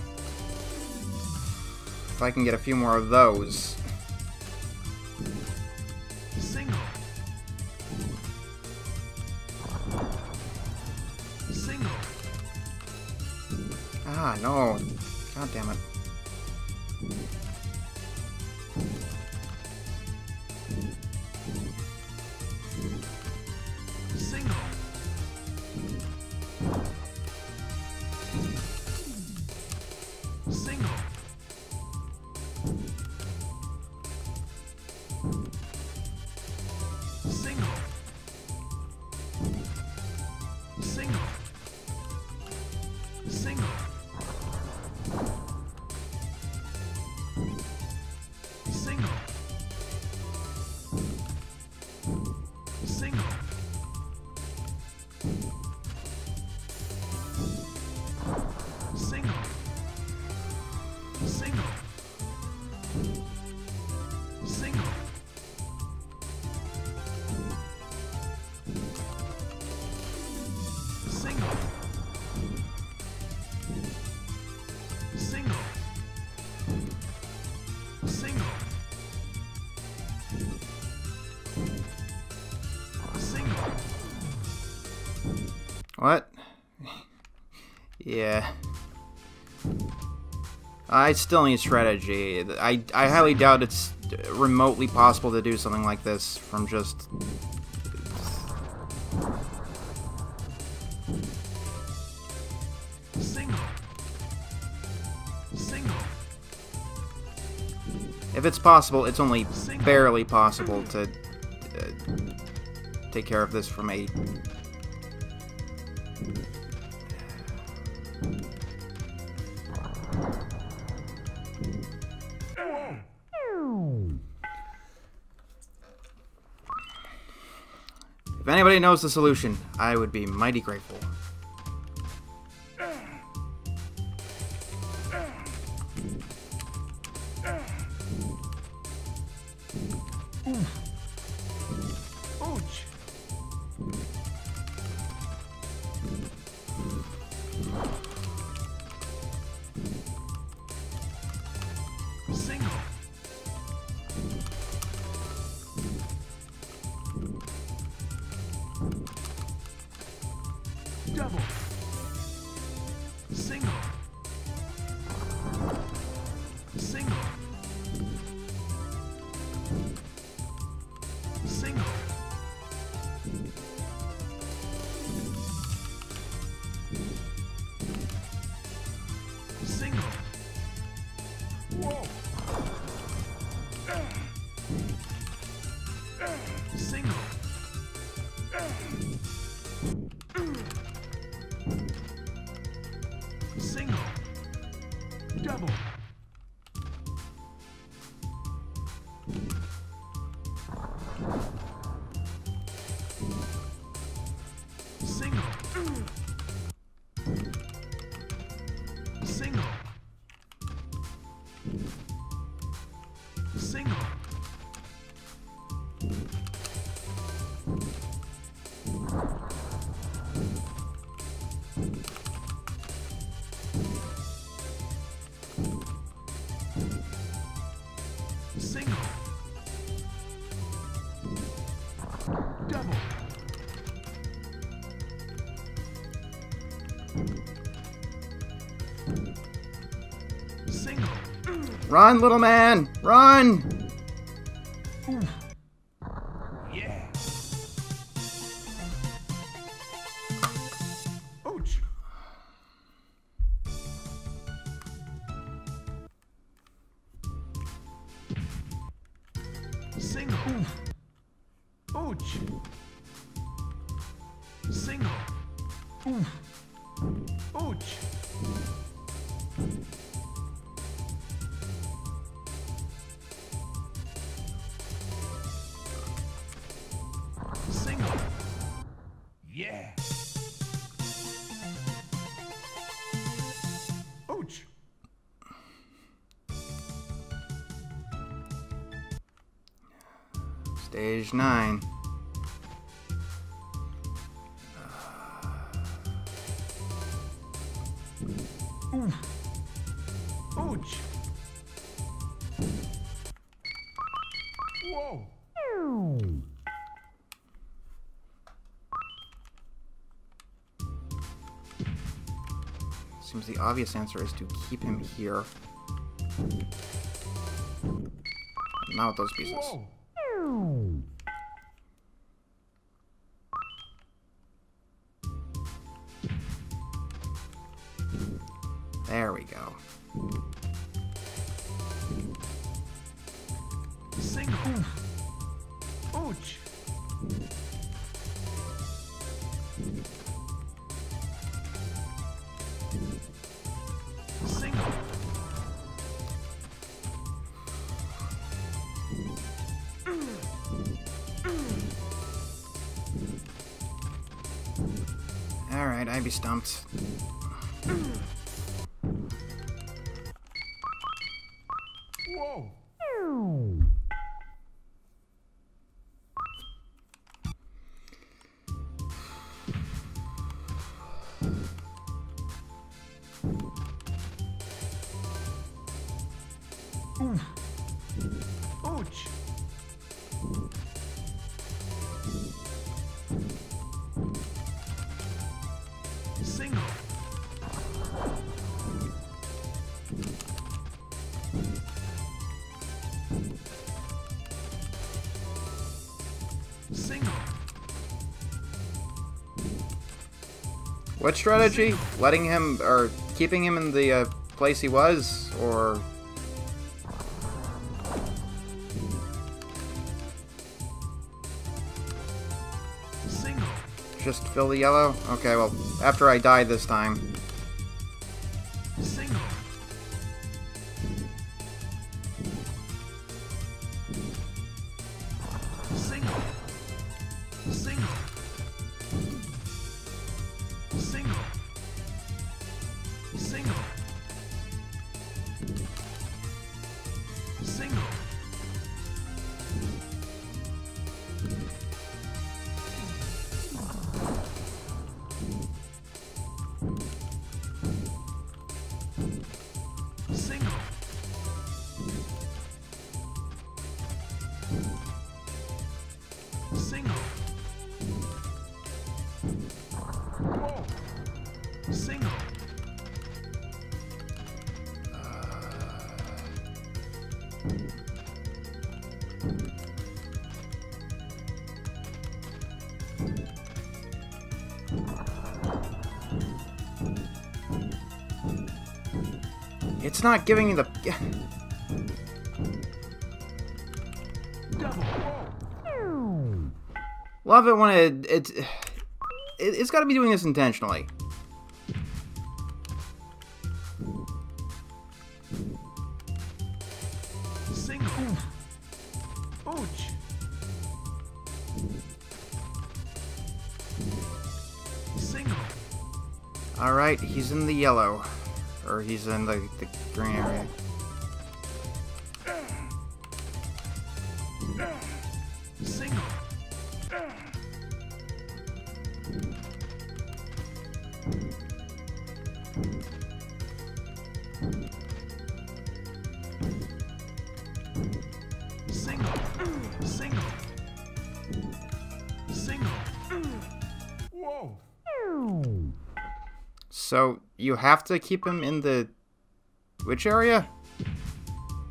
If I can get a few more of those. Single. Single. Ah, no. God damn it. Single. Single. Single. Single. Single. Single. Single. Single. Single. Single. Single. Single. Single. Single. What? Yeah. I still need strategy. I highly doubt it's remotely possible to do something like this from just... Single. Single. If it's possible, it's only barely possible to take care of this from a... If anybody knows the solution, I would be mighty grateful. Ouch. Single. Double. Single. Single. Single. Run, little man! Run! Yeah. Ouch. Single. Ouch. Single. Ouch. Single. Yeah. Ouch. Stage 9. Ouch. Whoa. Seems the obvious answer is to keep him here. Not with those pieces. Whoa. There we go. Single. Ouch. Single. Alright, I'd be stumped. Whoa. Ouch. Single. Single. What strategy? Letting him, or keeping him in the place he was, or... Single. just fill the yellow? Okay, well, after I die this time. Single. Single. Single. Single. Single. Single. Single. Single. Whoa. Single. It's not giving me the... Double. Whoa. Love it when it's got to be doing this intentionally. Single. Ouch. Single. Alright, he's in the yellow. Or he's in the green area. Single. Single. Single. Single. Whoa. So, you have to keep him in the... which area?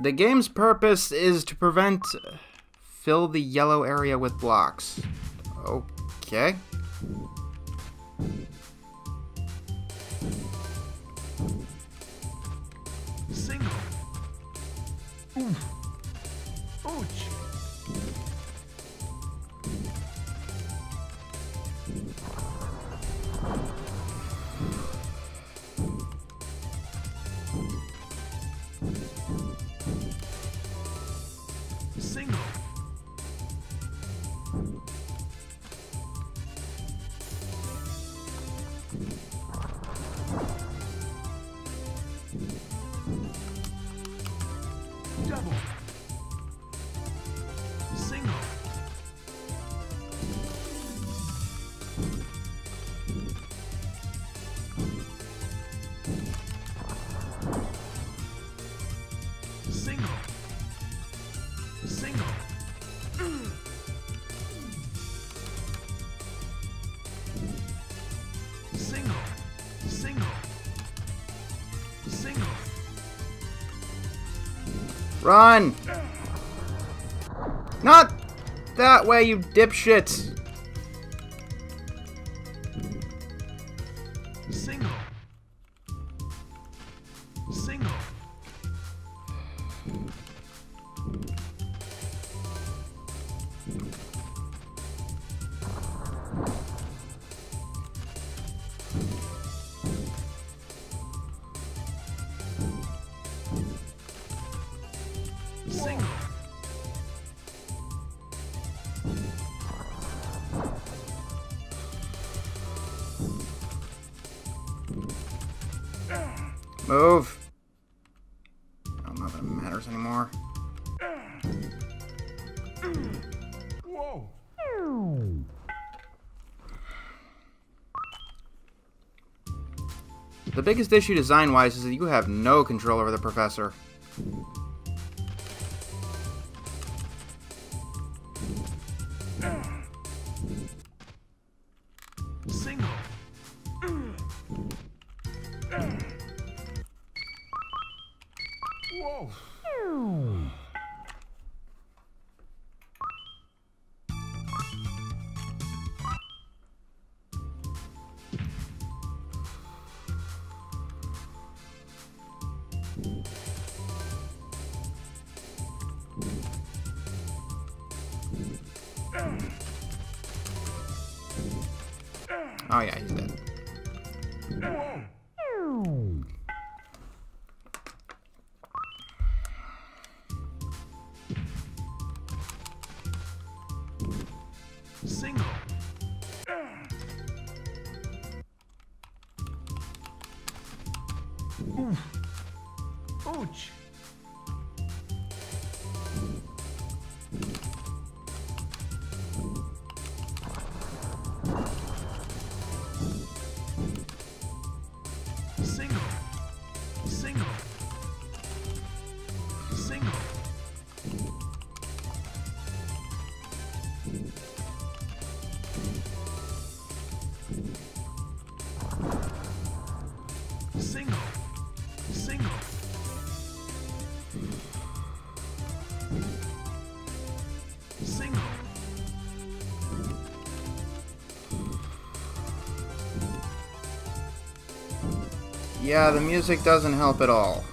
The game's purpose is to prevent... Fill the yellow area with blocks. Okay. Single. Oof. Ouch. Single. Double. Single. Single. Single. Single. Single. Single. Run! Not that way, you dipshits! Single. Single. Single. Move. I don't know if it matters anymore. Whoa. The biggest issue design-wise is that you have no control over the professor. Single. Whoa. Oh yeah, he's dead. Whoa. Single. Oof. Ouch. Single. Single. Single. Single. Single. Single. Yeah, the music doesn't help at all.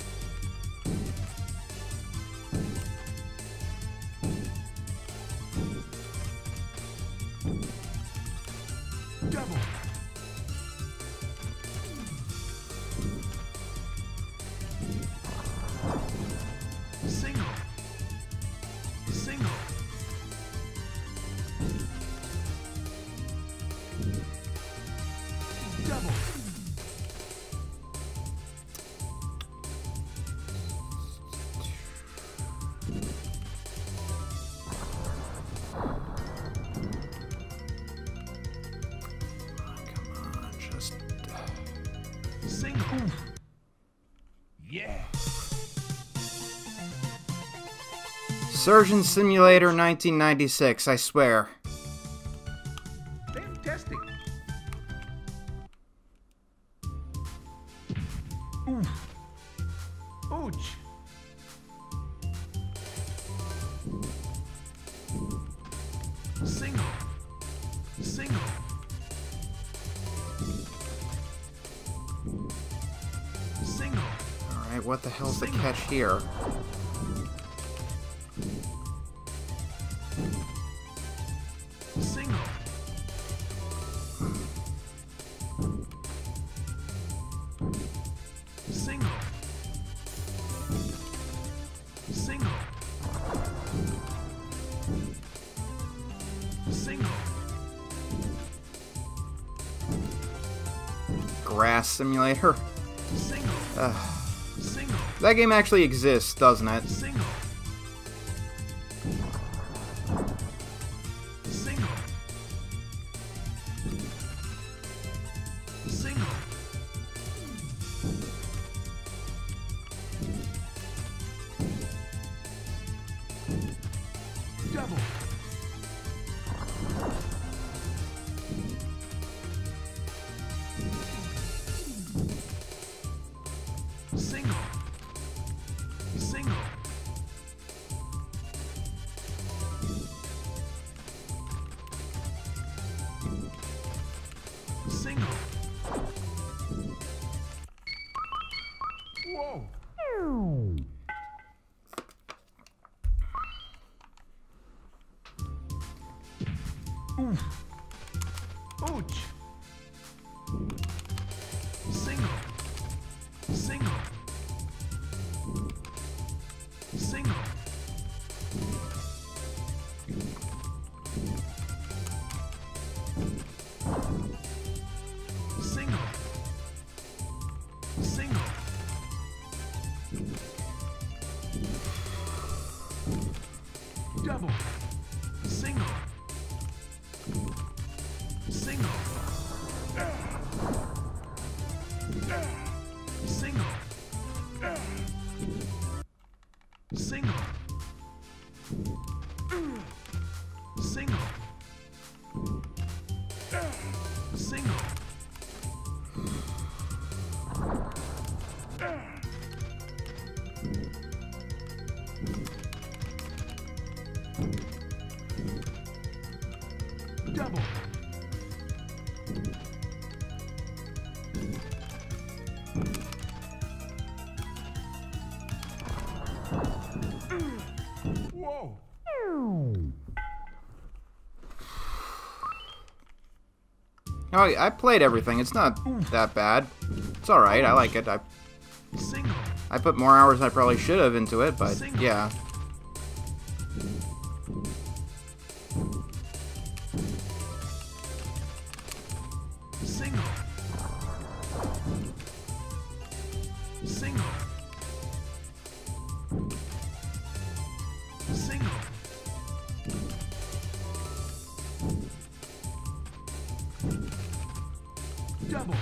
Double. Single. Single. Double. Come on, just... Single. Yeah. Surgeon Simulator 1996, I swear. Fantastic. Oof. Ouch. like, what the hell's the catch here? Single. Single. Single. Single. Grass simulator. Single. Single. That game actually exists, doesn't it? Single. Single. Single. Double. Single. Single. Single. Whoa. Oof. Ouch. Single. Single. Single. Single. Single. Double. Single. Single. Single. Single. Single. Single. Double. Whoa. Oh, I played everything. It's not that bad. It's alright. I like it. Single. I put more hours than I probably should have into it, but yeah. Single. Single. Single. Double.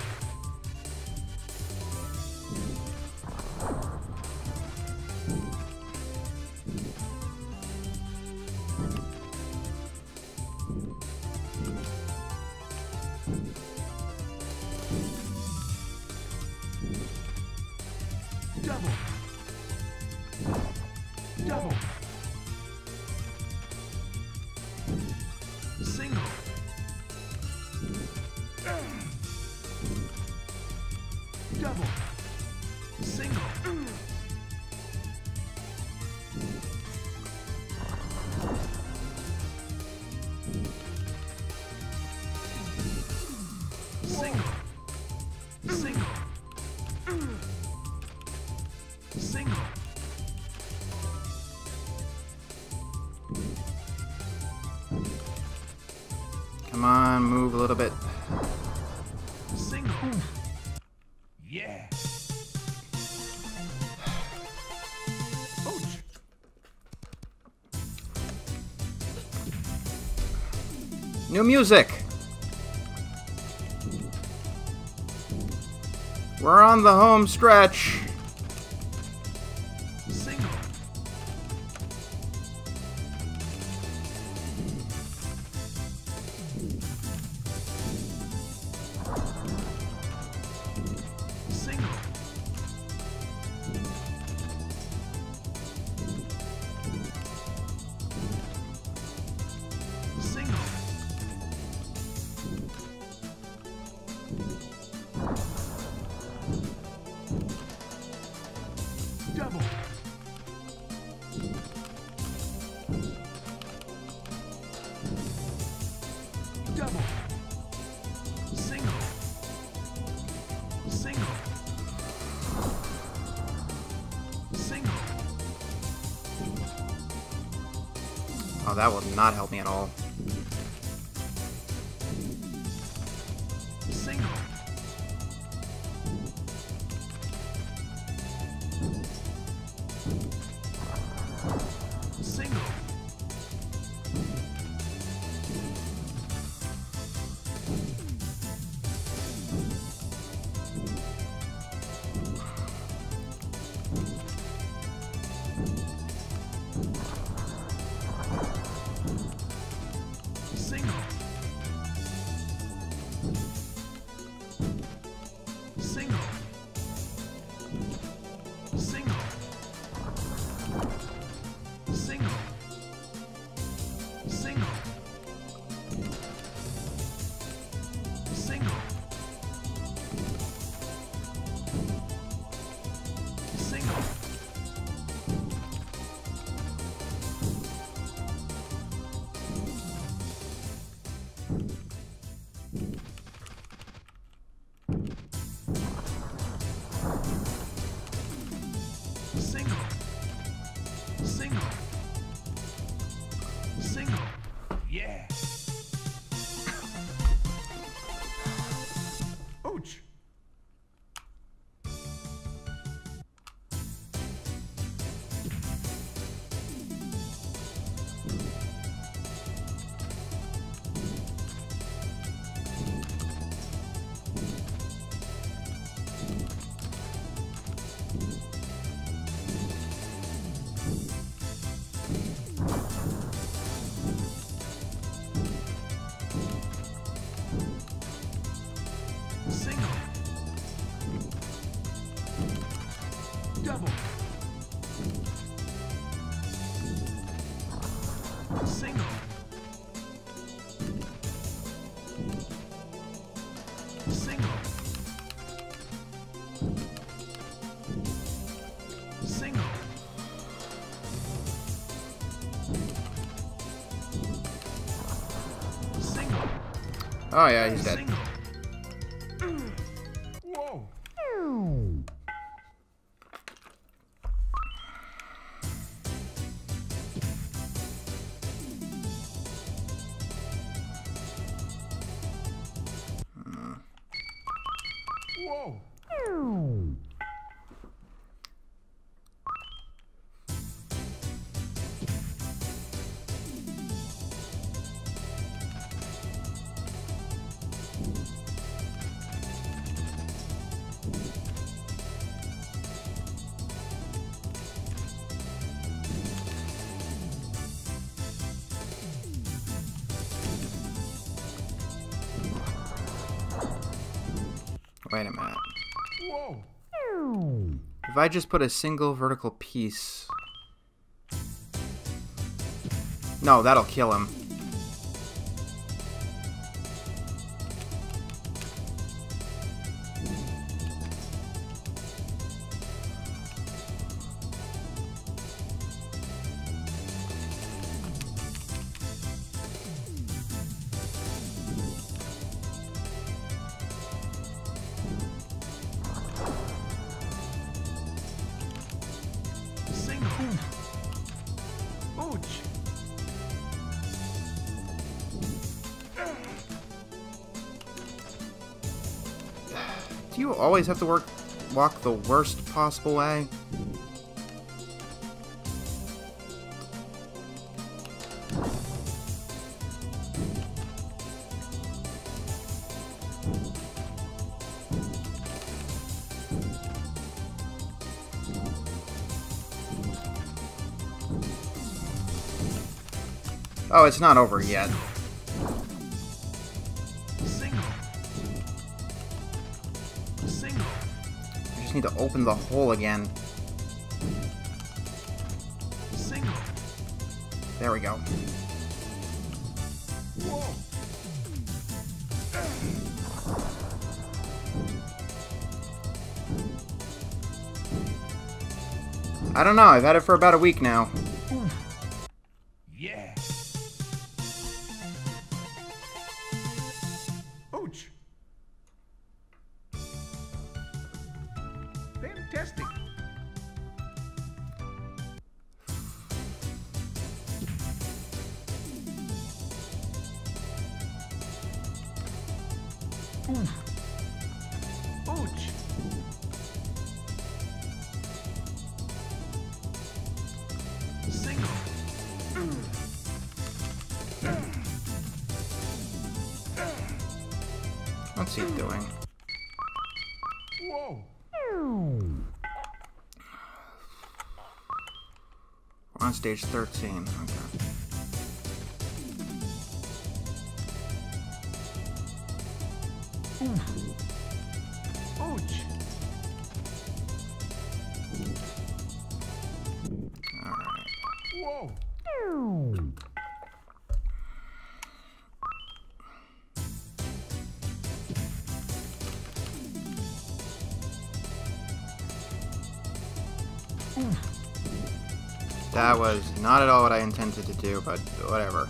Double. Double. Single. Double. Single. Single. Single. Single. Come on, move a little bit. Single. Yeah. Ouch. New music! We're on the home stretch. Single. Single. Single. Oh, that will not help me at all. Single. Single. Single. Single. Single. Single. Single. Single. Single. Single. Single. Single. Yeah. Ouch. Single. Double. Single. Single. Single. Single. Oh yeah, he's dead. Single. Whoa. Whoa. Wait a minute. Whoa. If I just put a single vertical piece... No, that'll kill him. Single. Ouch. Do you always have to walk the worst possible way? Oh, it's not over yet. Single. Single. I just need to open the hole again. Single. There we go. Whoa. I don't know, I've had it for about a week now. Yeah. Ouch. Fantastic. Ouch. Single. What's he doing? Whoa. We're on stage 13. Okay. Ouch. Alright. Whoa. That was not at all what I intended to do, but whatever.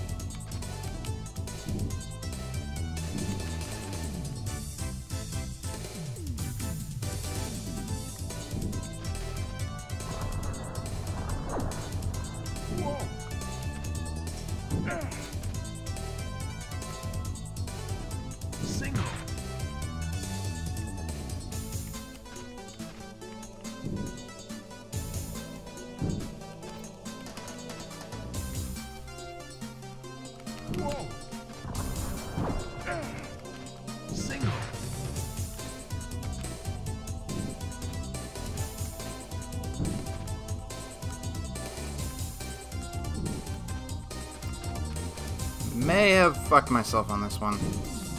Whoa. Single. Whoa. Single. May have fucked myself on this one.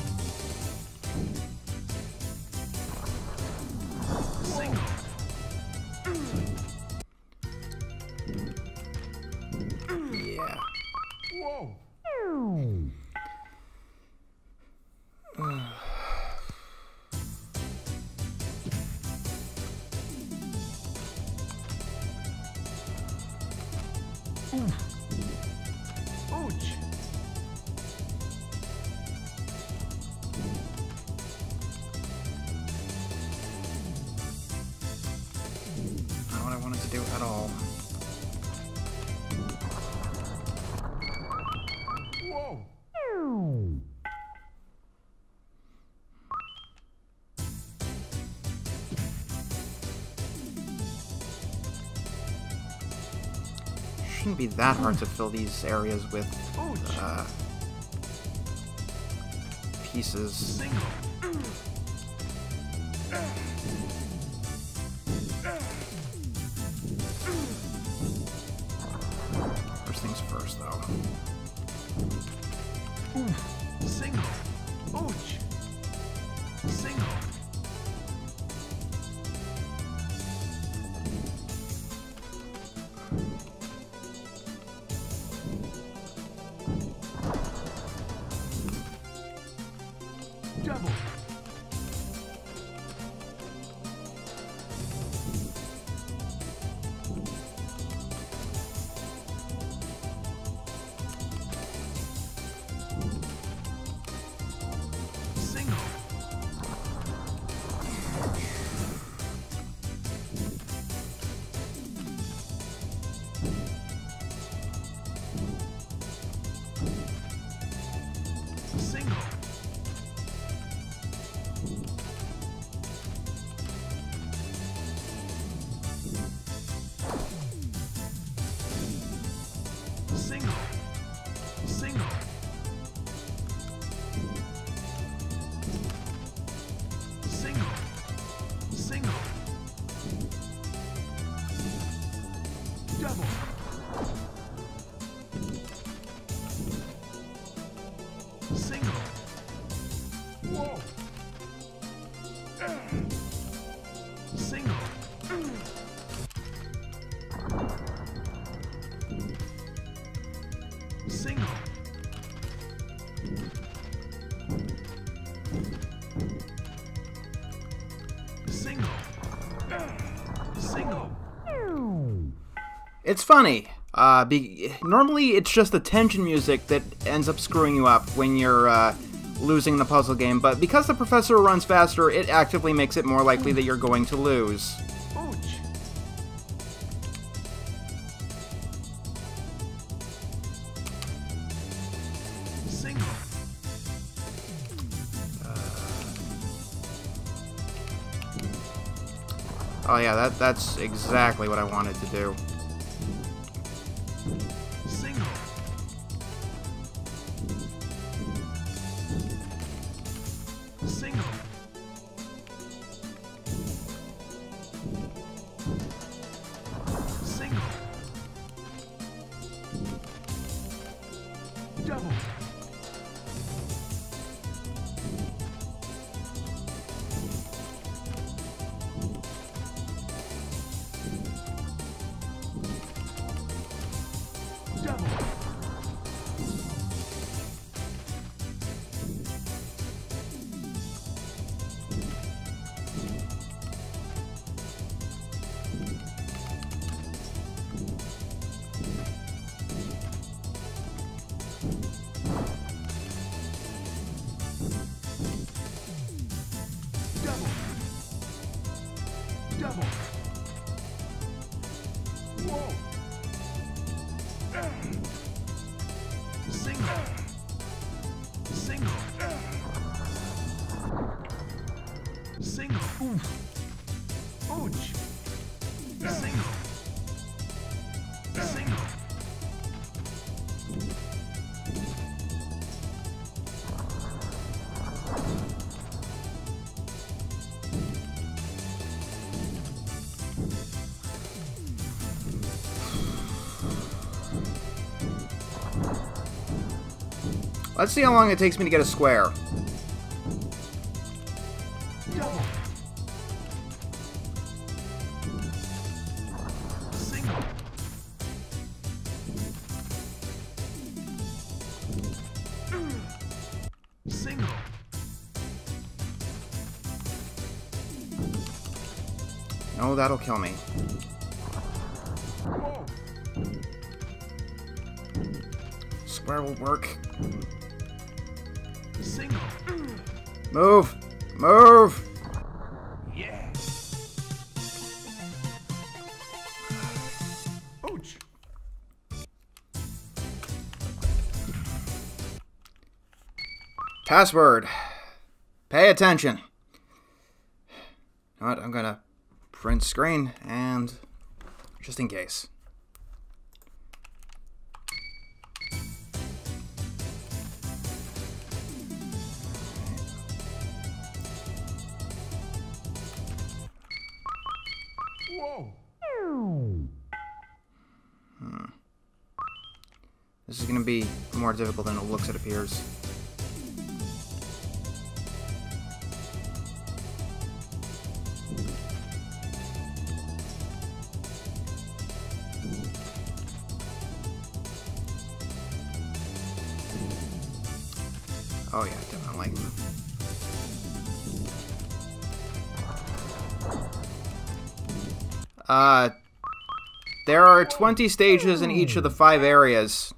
Single. Yeah. Whoa. Ouch. Not what I wanted to do at all. Whoa. Shouldn't be that hard to fill these areas with Ouch. pieces. Single. First things first, though. Single. Ouch. Single. Double. Single. Single. Single. Single. Single. Single. Double. Single. Whoa. Single. Single. Single. Single. It's funny. Normally it's just the tension music that ends up screwing you up when you're losing the puzzle game, but because the professor runs faster, it actively makes it more likely that you're going to lose. Ouch. Single. Oh yeah, that's exactly what I wanted to do. Single. Single. Single. Double. Double. Double. Double. Whoa. Single. Single. Single. Oof. Ouch. Single. Single. Let's see how long it takes me to get a square. Double. Single. Single. No, that'll kill me. Whoa. Square will work. Single. Move! Move! Yeah. Ouch. Password. Pay attention. You know what? I'm gonna print screen and just in case. Whoa. This is gonna be more difficult than it looks, it appears. Oh yeah, definitely. There are 20 stages in each of the 5 areas.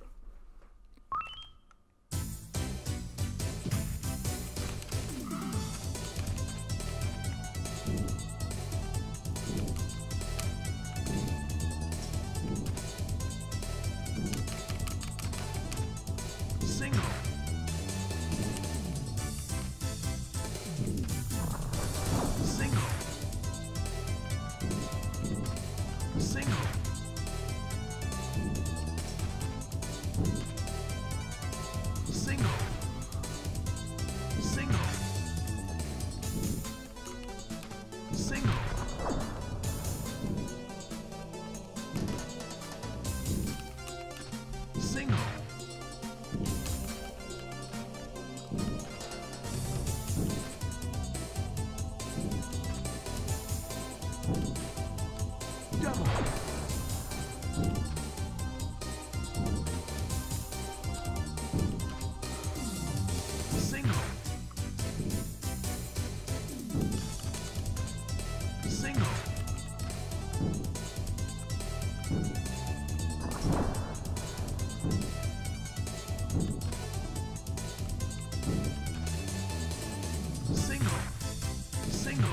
Single. Single. Single. Single. Single. Single. Single. Double. Single. Single. Single. Single.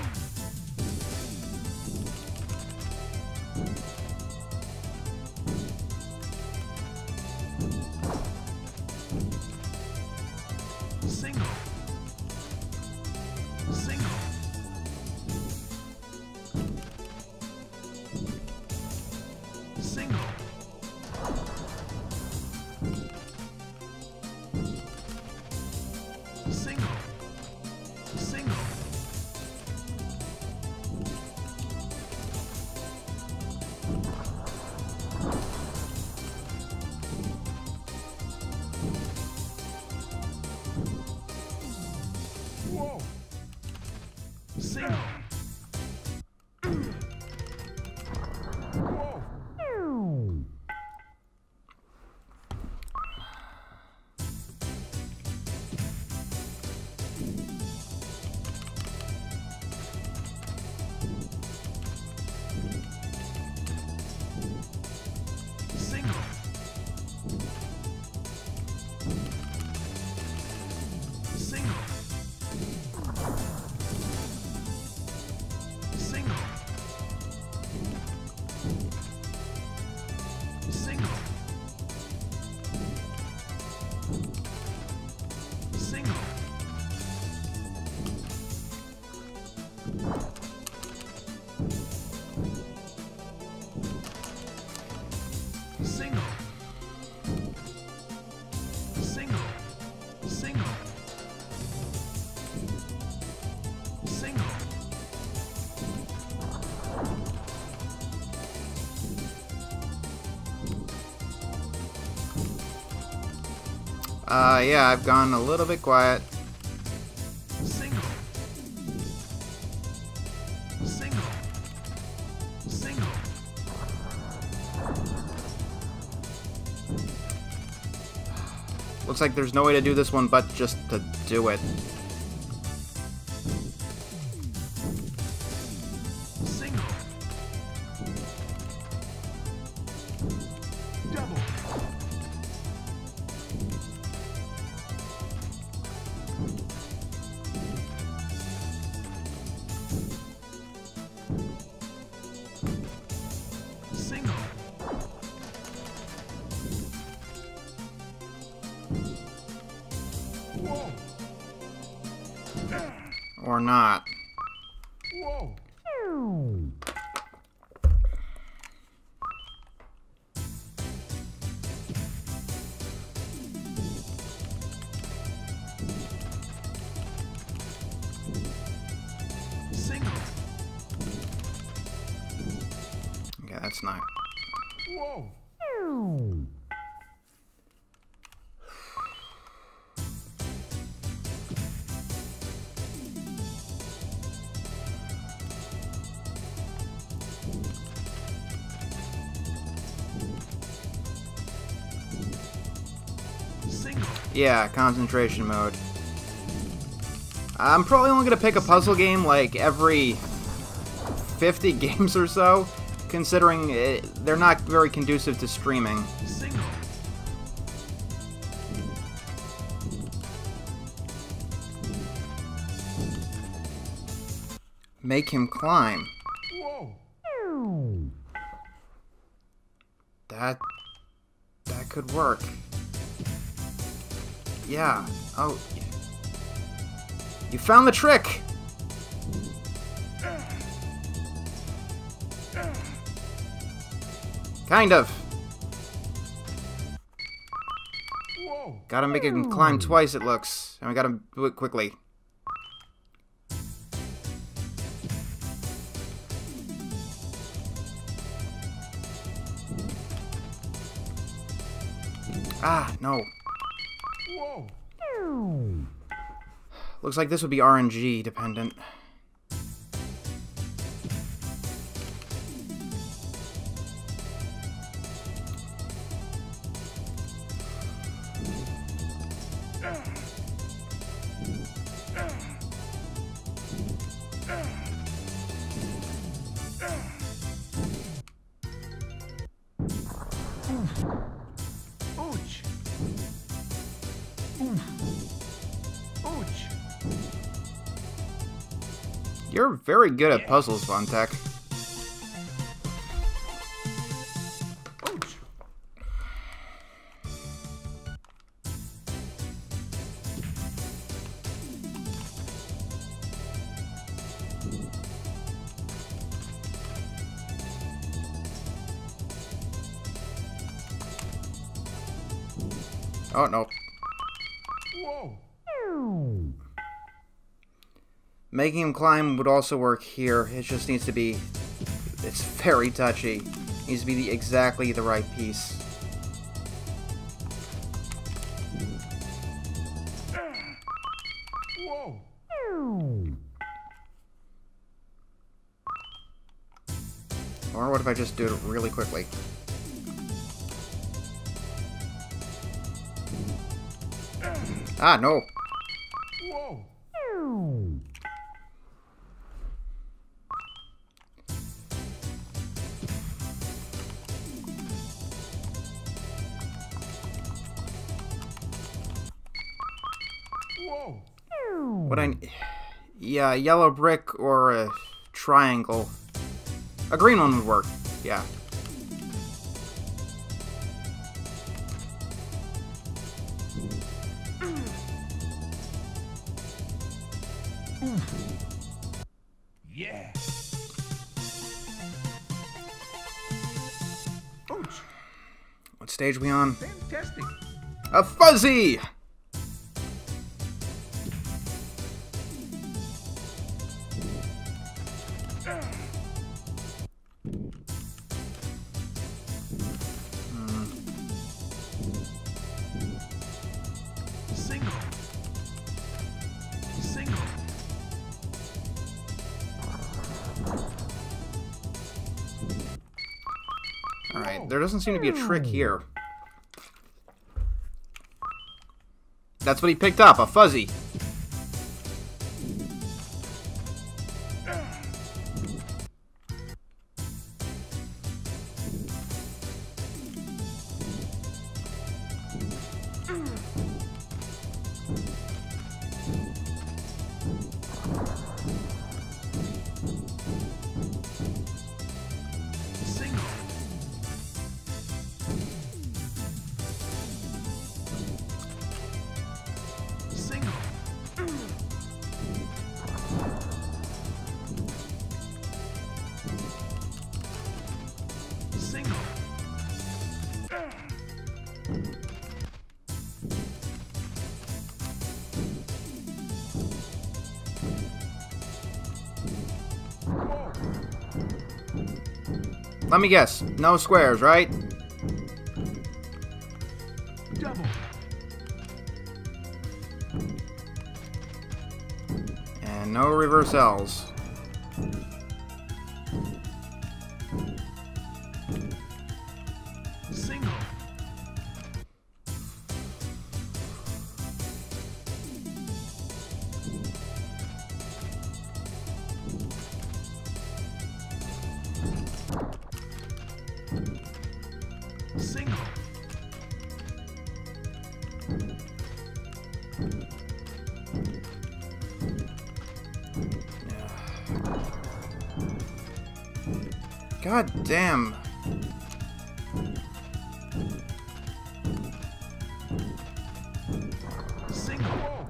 Single. Single. Single. Whoa. Single. Single. Single. Single. Single. Single. Single. Single. Single. Yeah, I've gone a little bit quiet. Single. Single. Single. Looks like there's no way to do this one but just to do it. Single. Double. Single. Whoa. Or not. Whoa. Single. Okay, that's not. Whoa. Single. Yeah, concentration mode. I'm probably only gonna pick a puzzle game like every 50 games or so, considering they're not very conducive to streaming. Single. Make him climb. Whoa. That could work. Yeah. Oh. You found the trick! Kind of. Whoa. Gotta make him climb twice, it looks. And we gotta do it quickly. Ah, no. Whoa. Looks like this would be RNG dependent. Ouch. Ouch. You're very good at puzzles, Vontek. Ouch. Oh, no. Whoa. Making him climb would also work here. It just needs to be... It's very touchy. It needs to be exactly the right piece. Whoa. Or what if I just do it really quickly? Ah, no. Whoa. Whoa. What yeah, a yellow brick or a triangle. A green one would work. Yeah. Yeah. Ouch. What stage we on? Fantastic. A fuzzy! Single. Single. Alright, there doesn't seem to be a trick here. That's what he picked up, a fuzzy. Single. Single. Single. Whoa. Let me guess, no squares, right? Double. And no reverse L's. Single. Single. God damn. Single.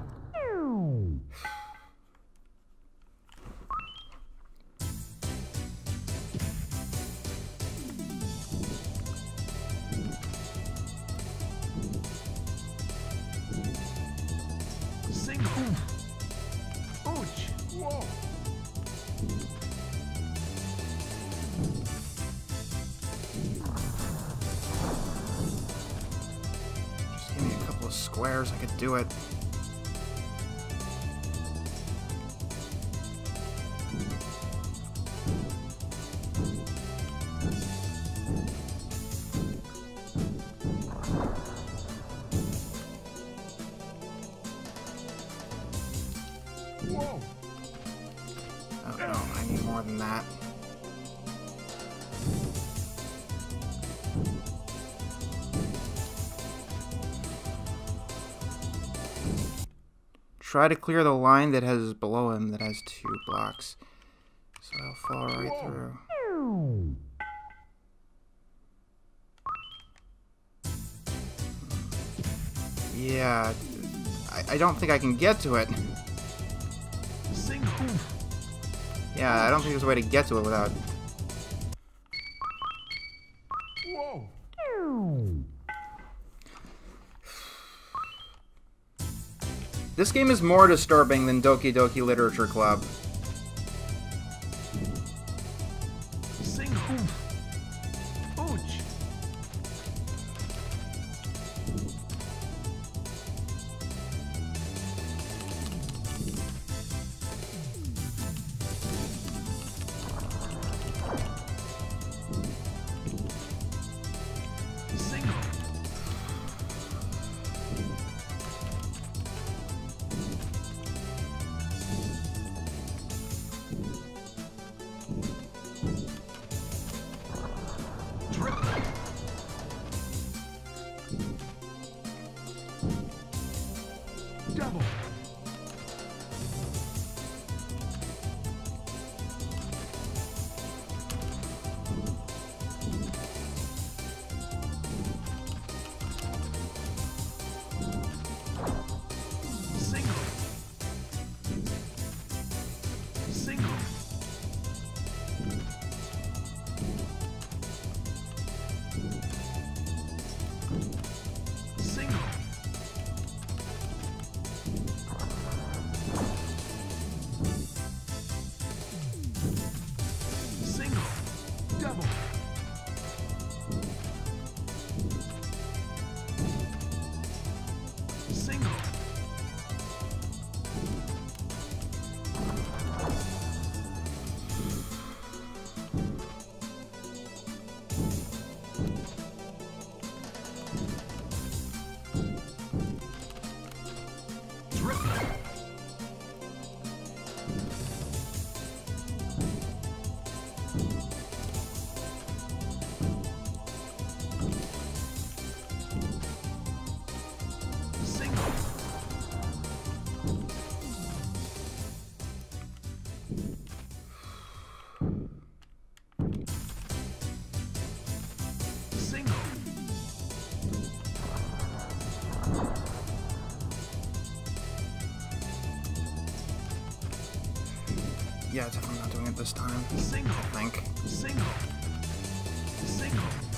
Single. Ouch. Whoa. Just give me a couple of squares, I could do it. Whoa. Oh no, I need more than that. Try to clear the line that has below him that has 2 blocks. So I'll fall right through. Yeah, I don't think I can get to it. Single. Yeah, I don't think there's a way to get to it without... Whoa. This game is more disturbing than Doki Doki Literature Club. Single. Ouch. Single. Yeah, definitely not doing it this time. Single. I think. Single. Single.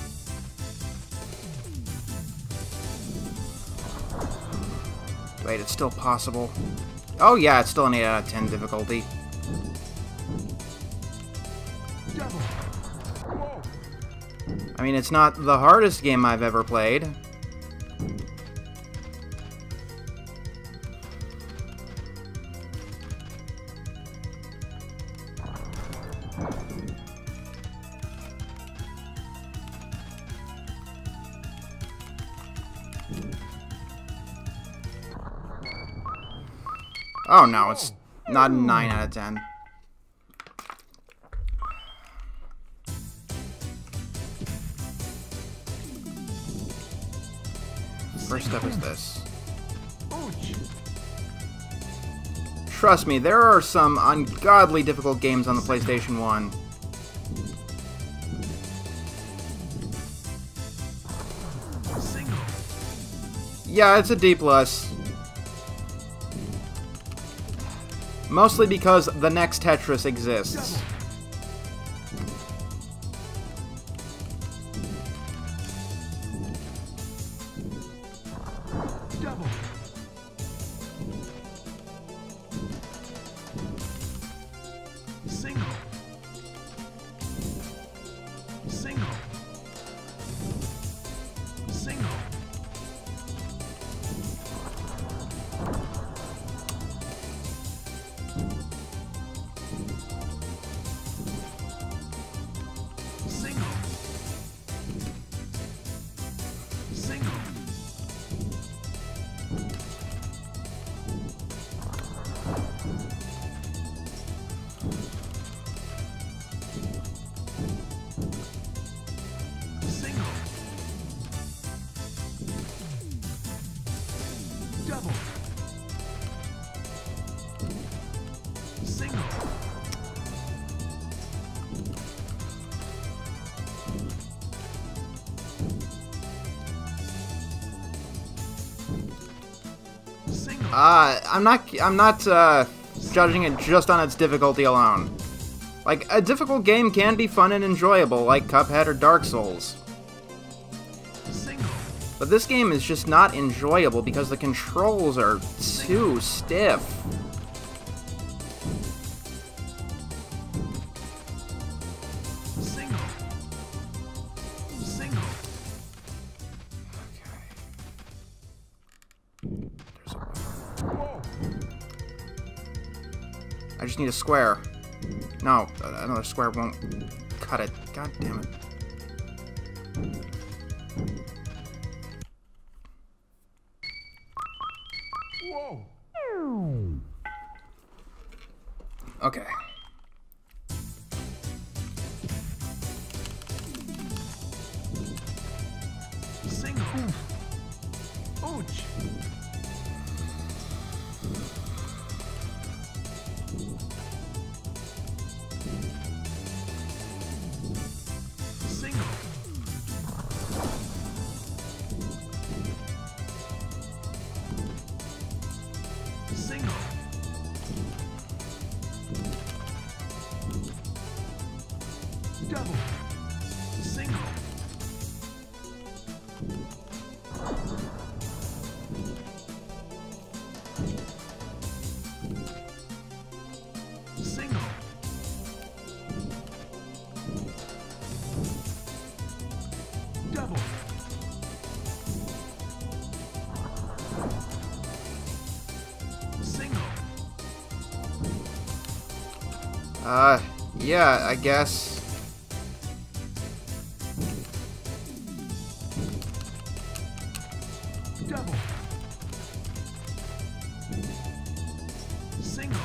Wait, it's still possible. Oh yeah, it's still an 8 out of 10 difficulty. Double. Whoa. I mean, it's not the hardest game I've ever played. Oh no, it's not a 9 out of 10. First step is this. Ouch. Trust me, there are some ungodly difficult games on the PlayStation 1. Single. Yeah, it's a D+. Mostly because the next Tetris exists. Double. Single. Single. Single. Single. Single. Single. Double. Single. Single. I'm not judging it just on its difficulty alone. Like, a difficult game can be fun and enjoyable, like Cuphead or Dark Souls. Single. But this game is just not enjoyable because the controls are too stiff. Single. Single. Whoa. I just need a square. No, another square won't cut it. God damn it. Whoa. Okay. Single. Ouch. Single. Single. Double. Single. Single. Double. Single. Yeah, I guess. Double. Single.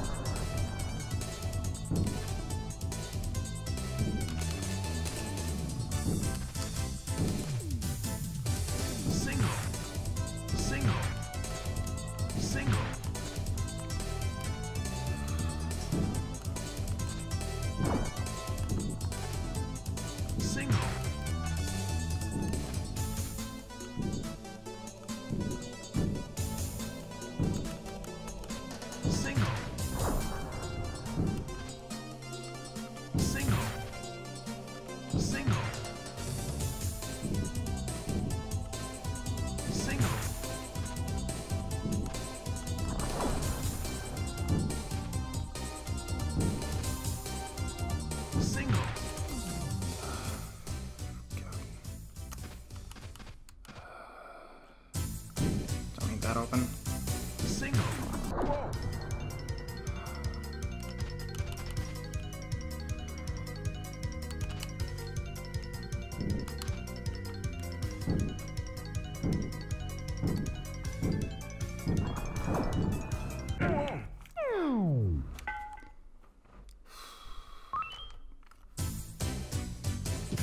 Single. Single. Single.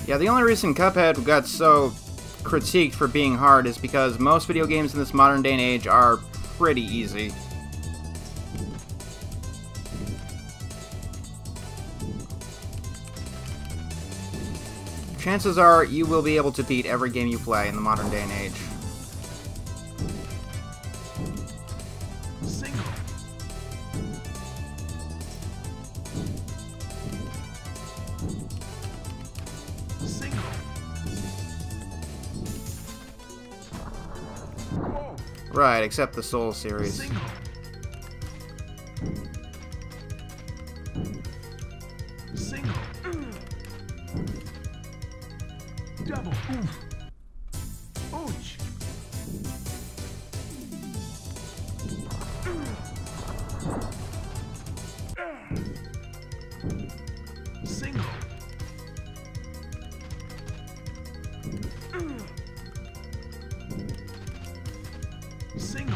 Yeah, the only reason Cuphead got so critiqued for being hard is because most video games in this modern day and age are pretty easy. Chances are you will be able to beat every game you play in the modern day and age. Single. Single. Whoa. Right, except the Soul series. Single. Single. Double. Oof. Ouch. Single. Single.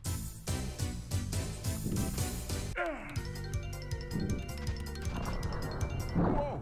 Whoa.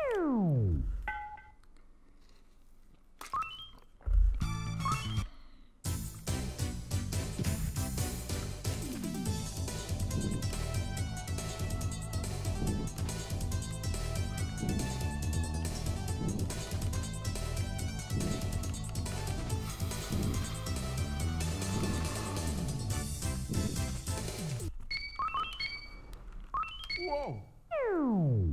Whoa.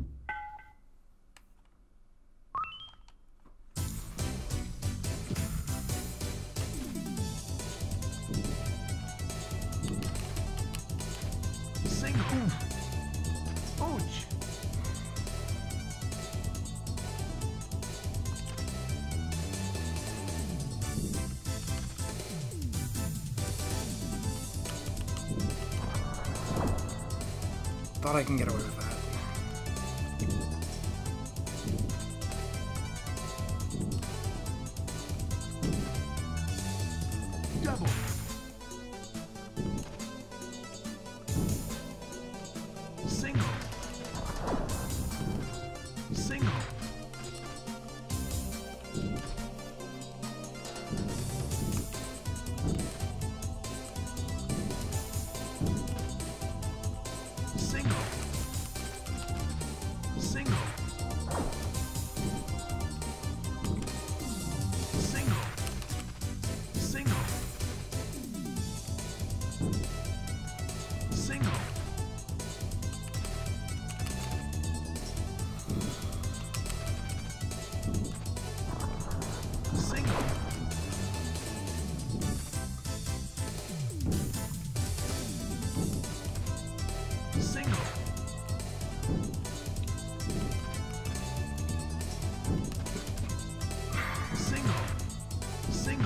Single. Ouch. Thought I can get away with that. Double. Single. Single. Single. Single. Single. Single. Single. Single. Single. Single. Single.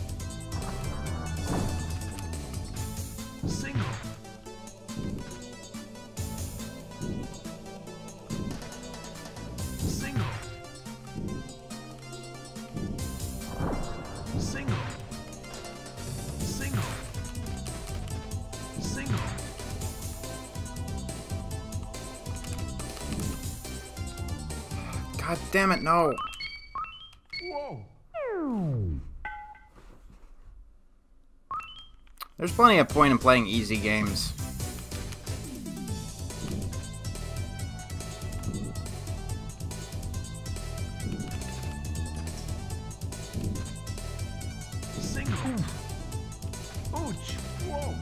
Single. Single. Single. Single. Single. God damn it, no. Whoa. There's plenty of point in playing easy games. Single. Ouch. Whoa.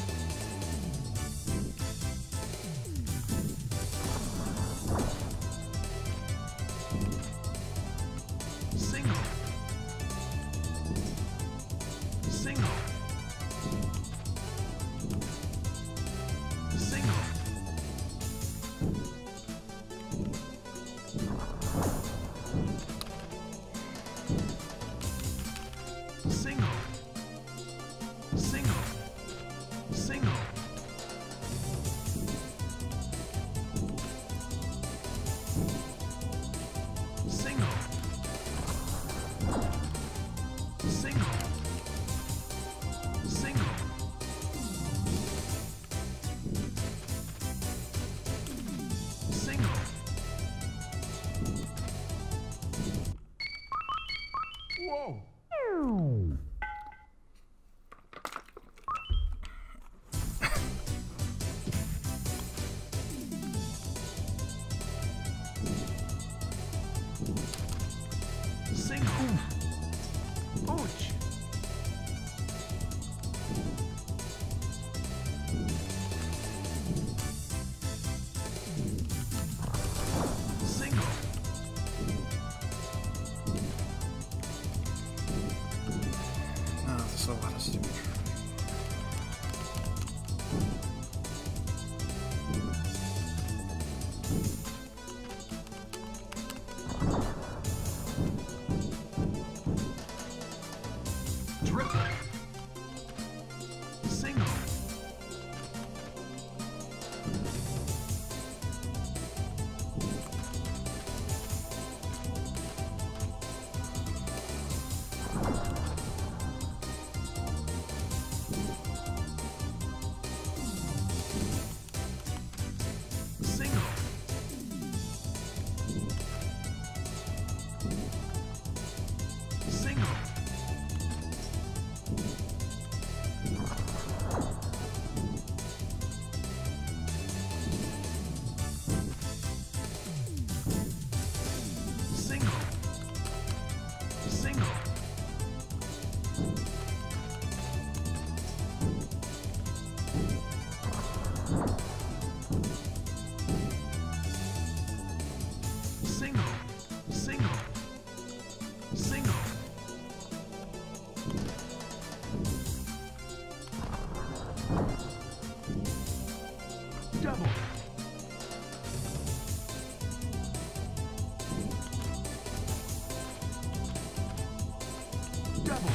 Single. Single. Single. Single. Single. Single. Single. Single. Single. Triple. Single. Single. Single. Single. Single. Single. Single. Single. Double. Double.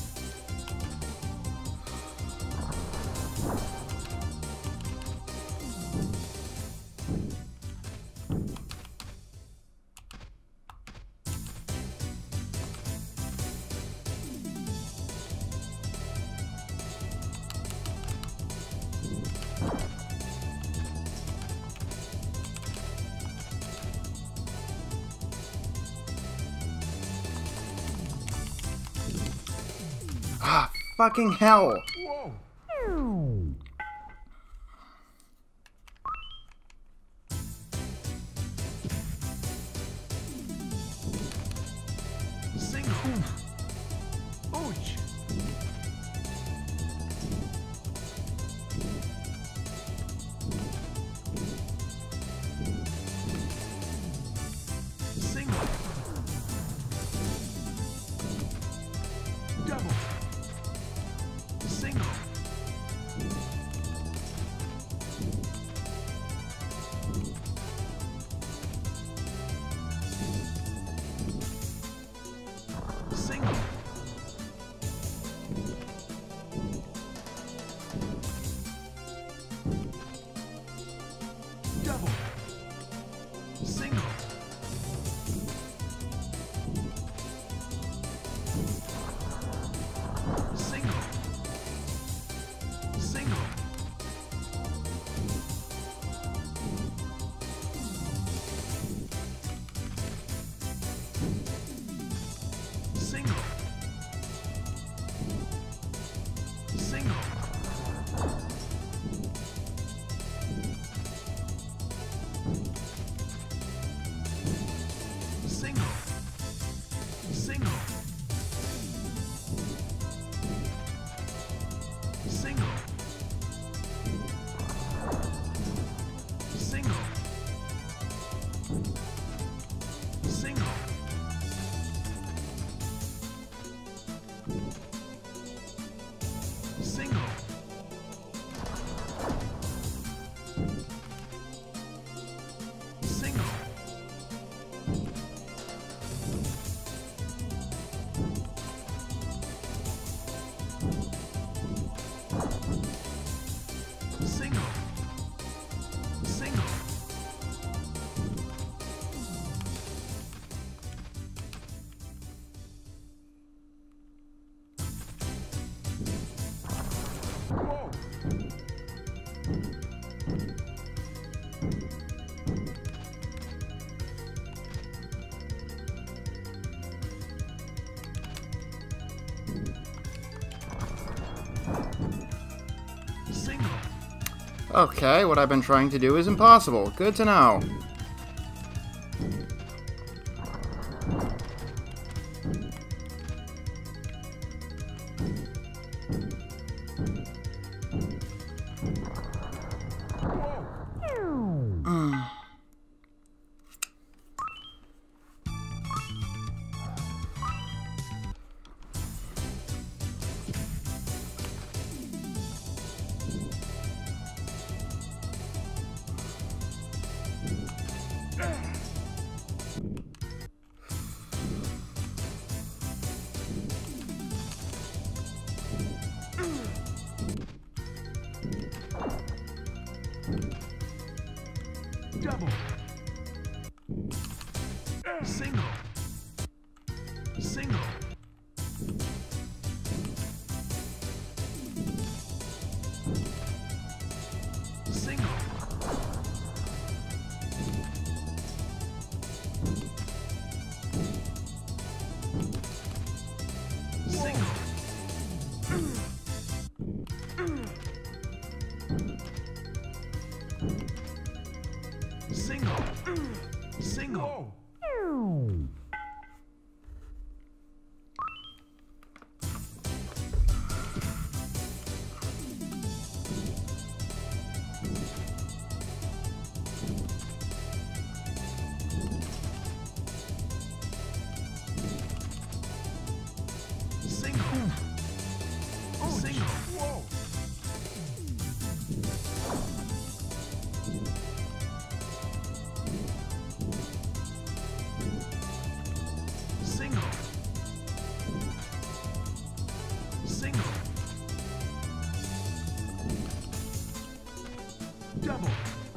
Ah, fucking hell! Whoa. Single. Ouch. Single. Double. Single. Single. Double. Single. Single. Single. Single. Single. Single. Single. Single. Single. Single. Single. Single. Single. Single. Whoa. Single. Okay, what I've been trying to do is impossible. Good to know. Double. Single. Single. Single. Single. Single. Single. Single. Oh, single. Whoa. Single. Single. Double.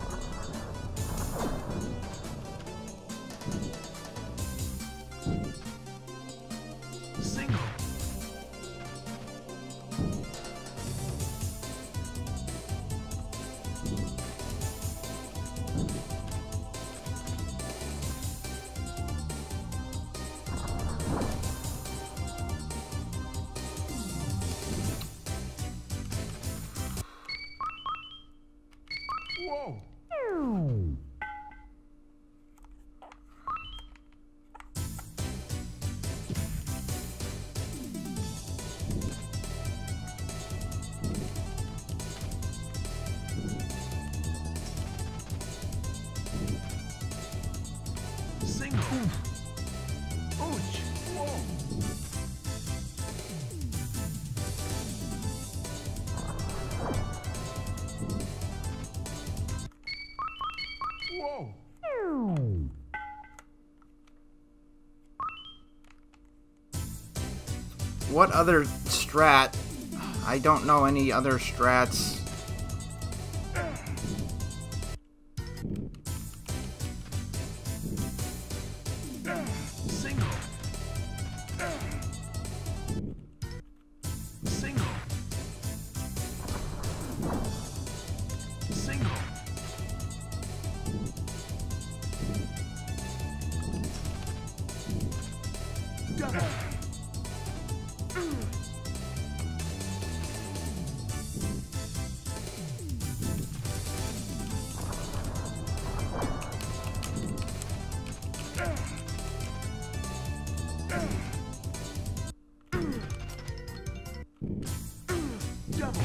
Single. Whoa. Single. Ouch. Whoa. Whoa. What other strat? I don't know any other strats. Single. Single. Single. Double. Double.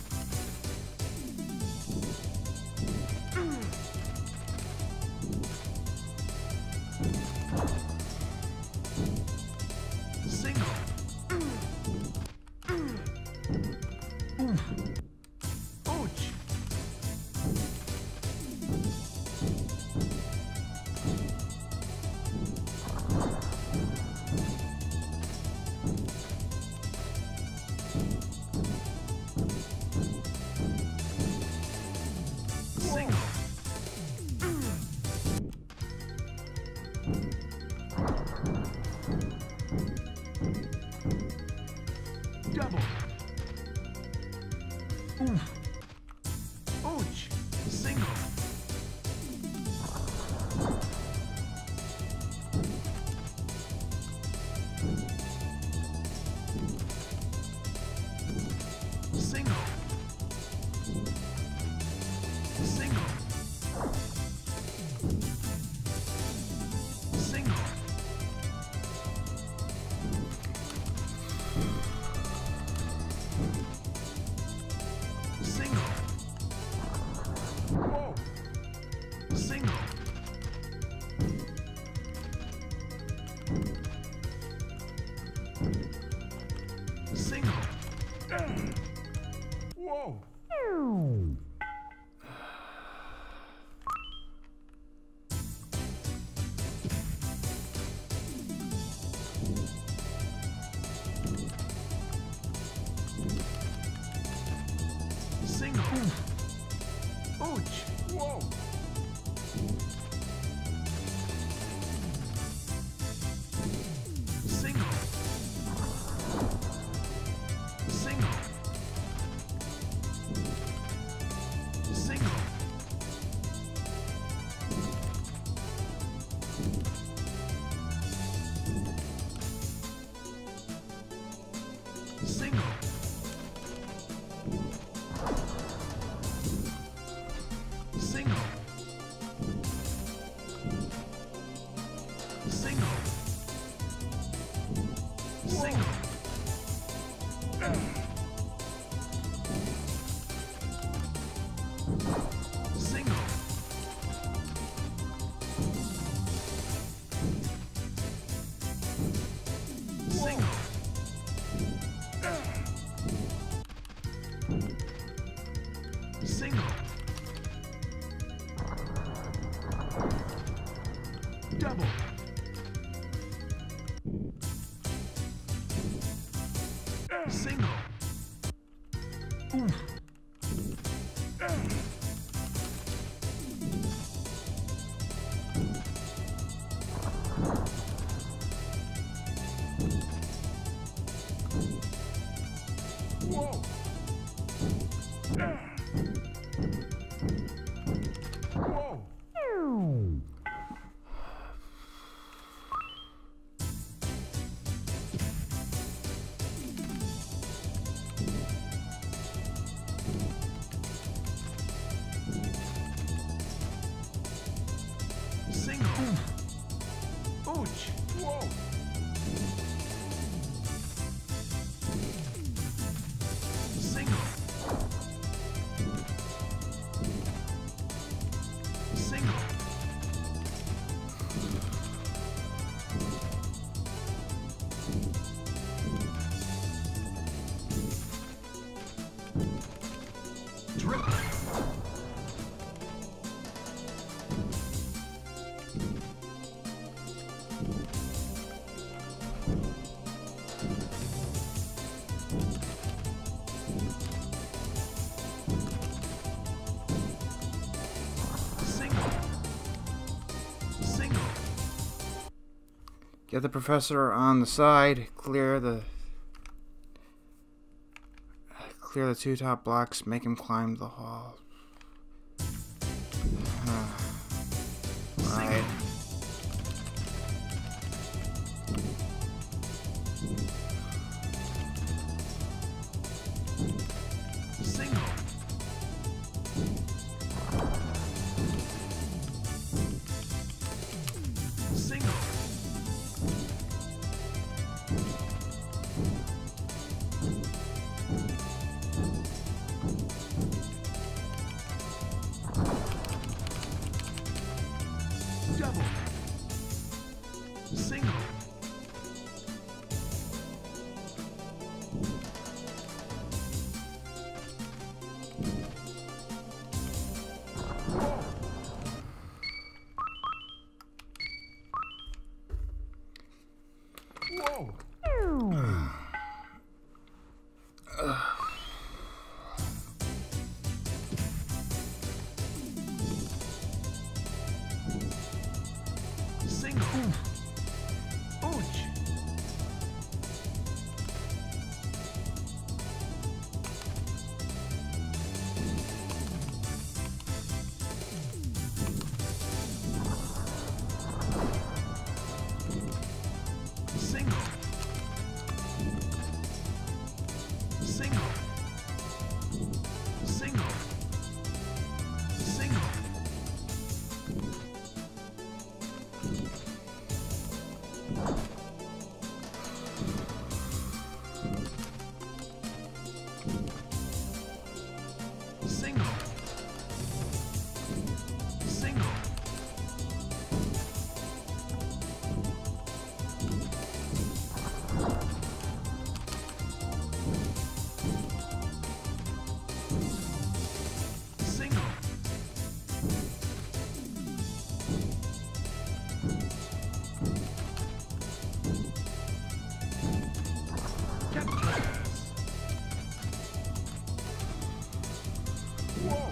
Single. Ouch. Single. Double. Ouch. Single. Single. Single. Single. Single. Whoa. Single. Single. Whoa. Single. Ouch. Whoa. Single. Single. Single. Single. Double. Single. Oof. Whoa. Whoa. Single. Ouch. Whoa. Single. Single. Triple. Get the professor on the side. Clear the two top blocks. Make him climb the hall. Right. Single. Single. Double. Single. Whoa. Single. Ouch. Single. Single. Single. Single. Single. Single. Single. Tetris. Whoa.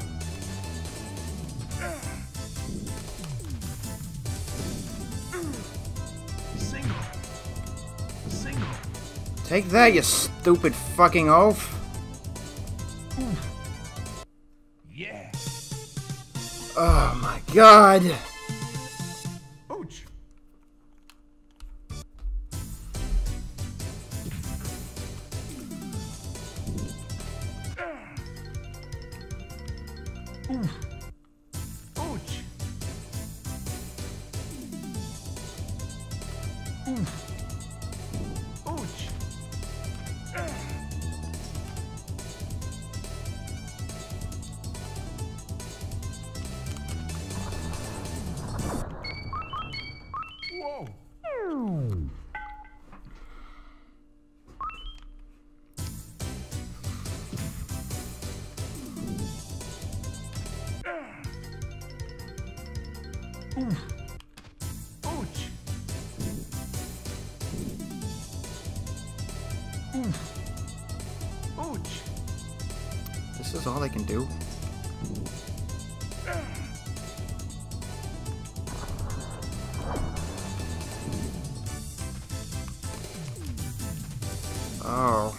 Single. Single. Take that, you stupid fucking oaf. Yeah. Oh my god. Ouch. Oof. Ouch. Oof. Ouch. Ouch. Ouch. This is all they can do? Oh.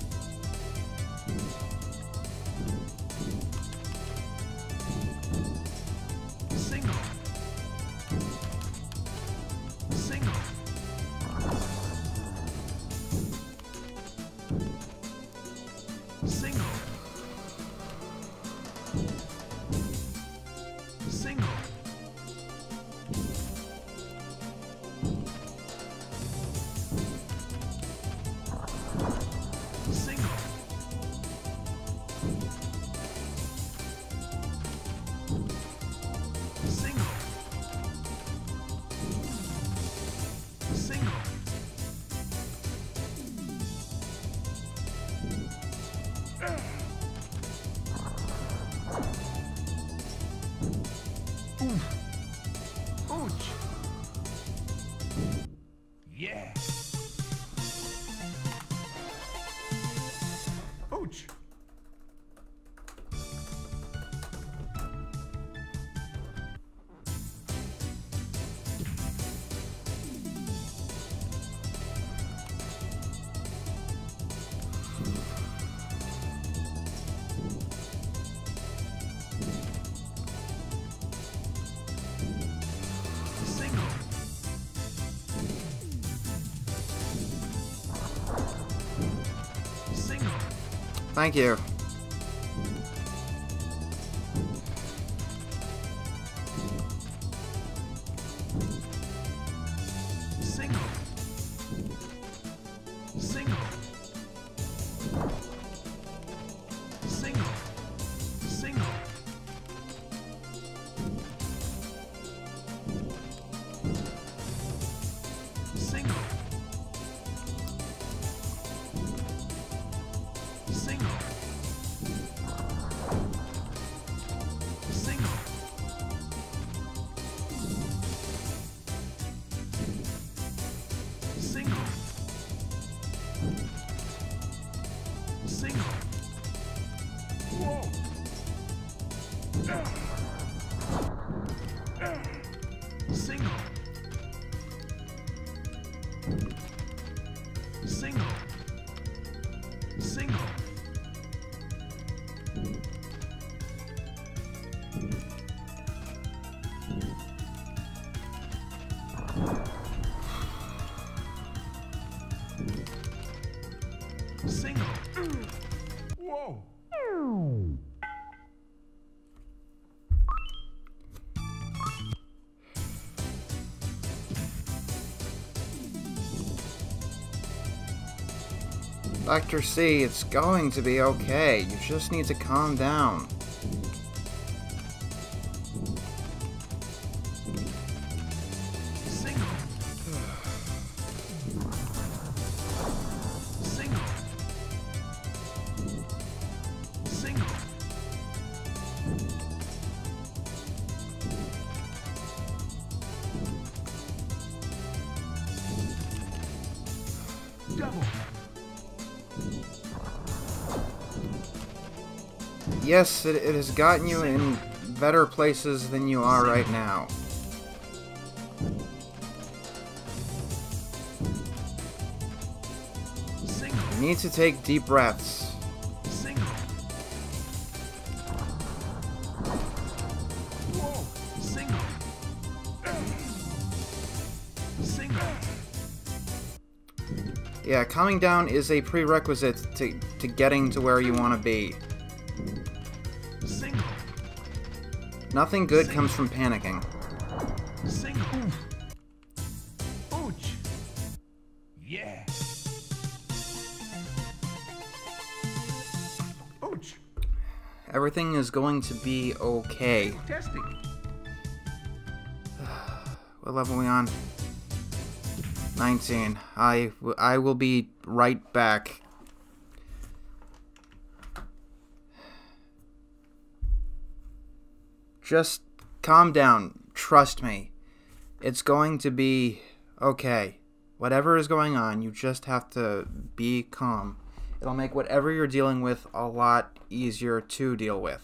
Single. Single. Single. Single. Single. Single. Single. Ouch. Yeah. Ouch. Single. Single. Thank you. Single. Single. Single. Single. Single. Single. Single. Single. Single. Whoa. Single. Single. Single. Single. Whoa. Dr. C, it's going to be okay. You just need to calm down. Single. Single. Single. Double. Yes, it has gotten you in better places than you are right now. Single. You need to take deep breaths. Single. Whoa. Single. Single. Yeah, calming down is a prerequisite to getting to where you want to be. Single. Nothing good comes from panicking. Single. Ouch. Yeah. Ouch. Everything is going to be okay. Testing. What level are we on? 19. I will be right back. Just calm down. Trust me. It's going to be okay. Whatever is going on, you just have to be calm. It'll make whatever you're dealing with a lot easier to deal with.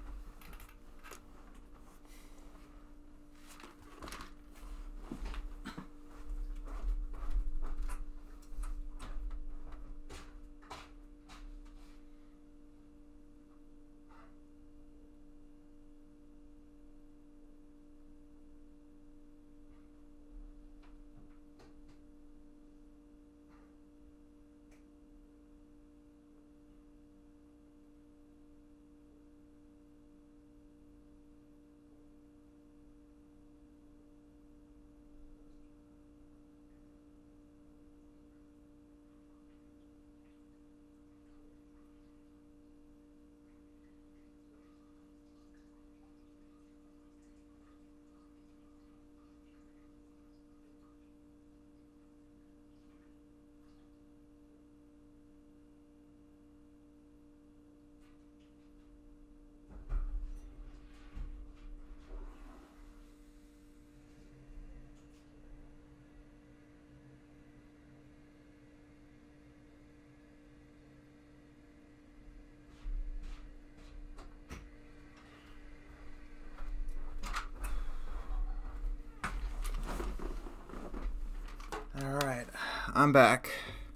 Alright, I'm back.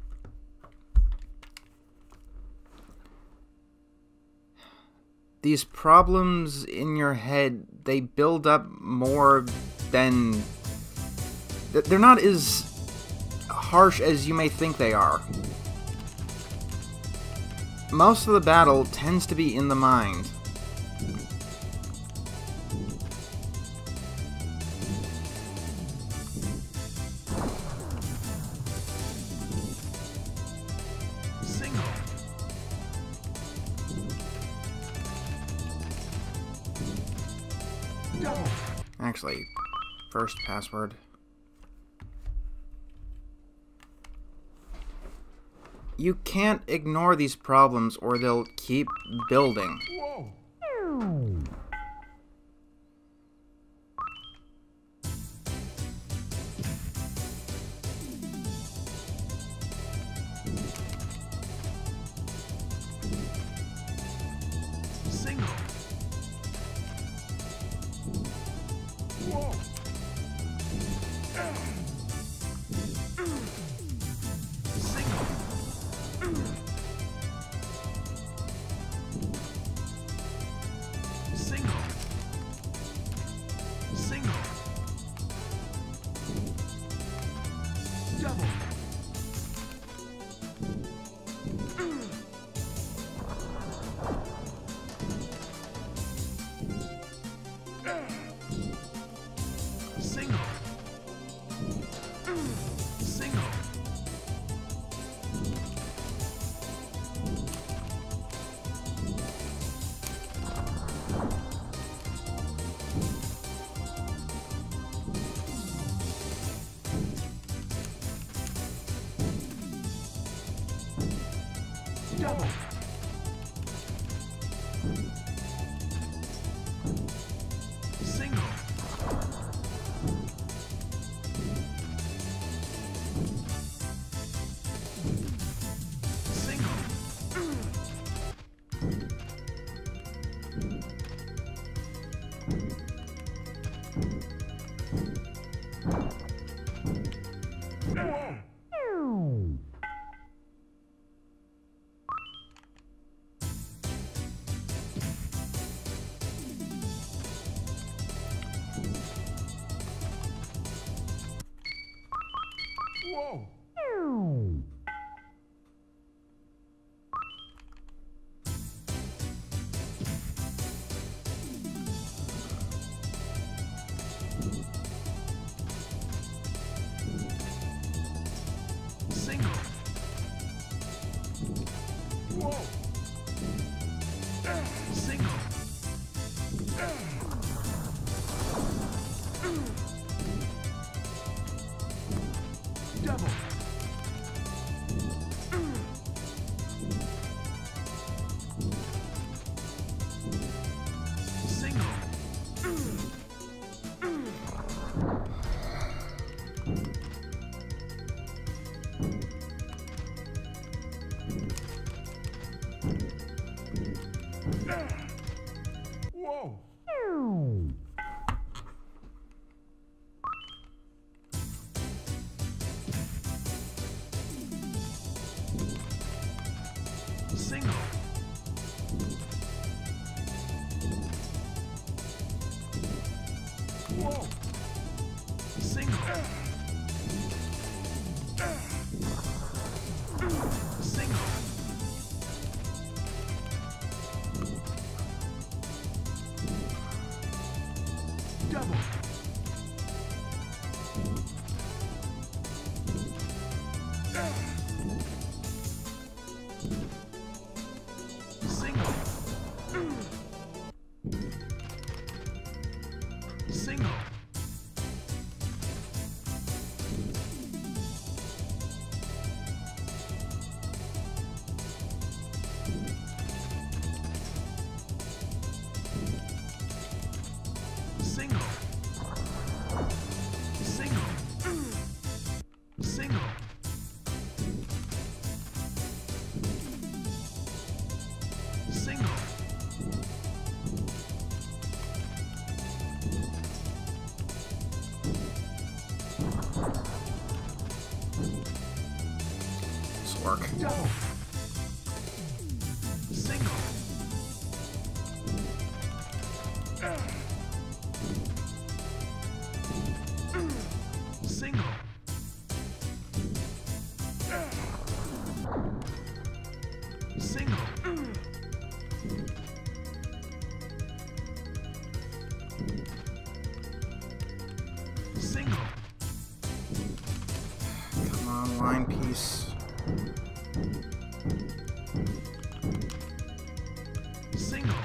These problems in your head, they build up more than... They're not as harsh as you may think they are. Most of the battle tends to be in the mind. Actually, first password. You can't ignore these problems or they'll keep building. Whoa. Single. Whoa. Single. Single. Single. Double. Single. Single. Double. Single. Single. Whoa. Whoa. Single. Whoa. Single. Double. Double. Single. Whoa. Single. Whoa. Single. Single. Double. Single. Single. Single. Single. Single. Single. This will work. Double. Single. Single. Single. Single. Come on, line piece. Single.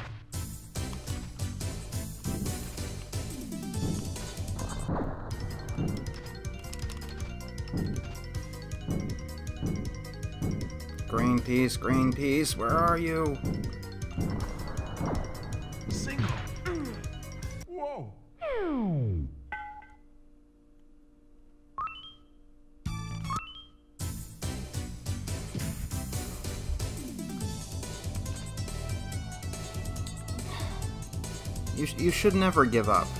Green piece, where are you? Single. Whoa. You should never give up.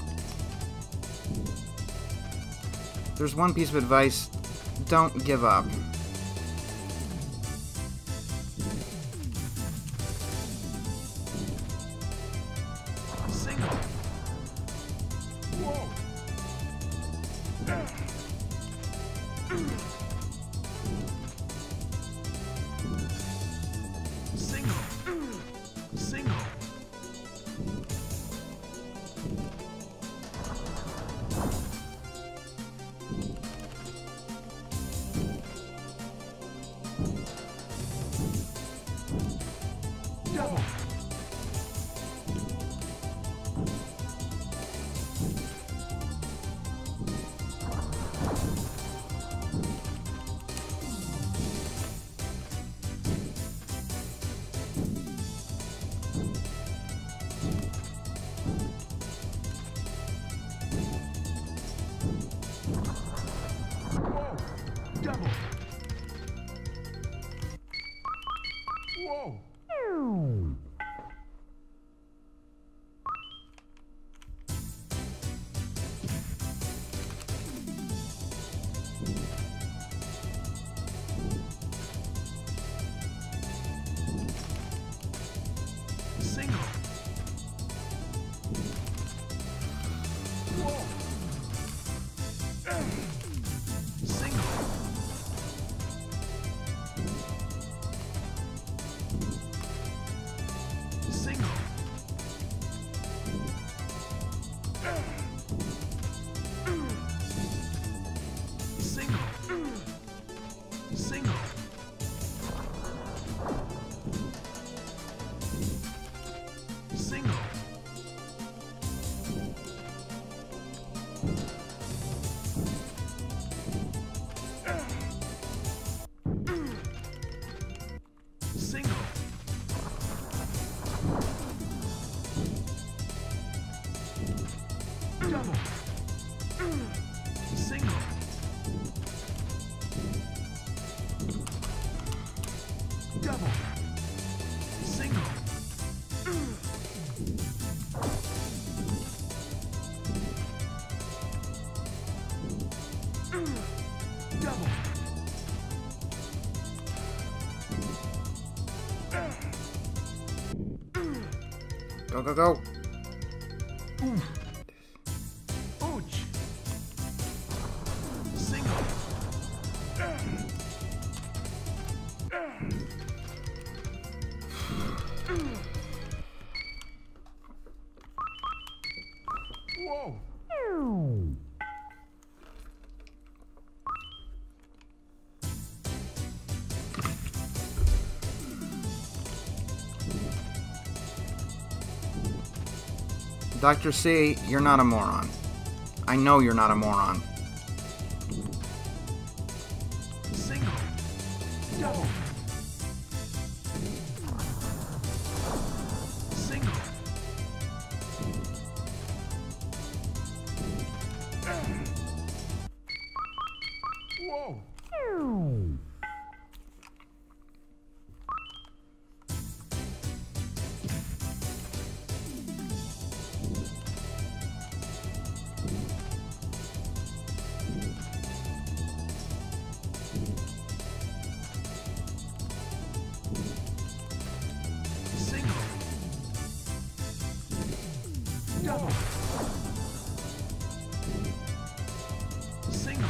There's one piece of advice: don't give up. Single. Whoa. Single. Single. Double. Double. Go, go, go. Ouch. Single. Whoa. Dr. C, you're not a moron. I know you're not a moron. Single. Double. Single. Whoa. Single. Double. Single.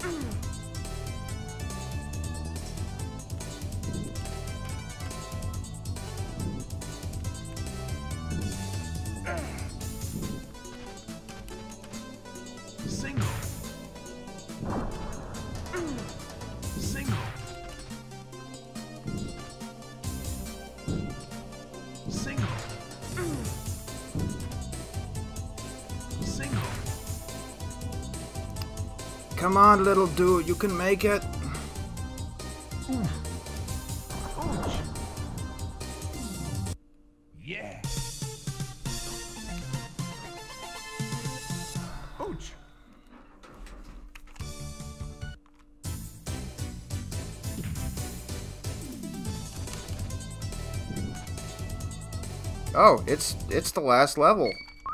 Single. Single. Single. Single. Come on, little dude, you can make it. Ouch. Yeah. Ouch. Oh, it's the last level.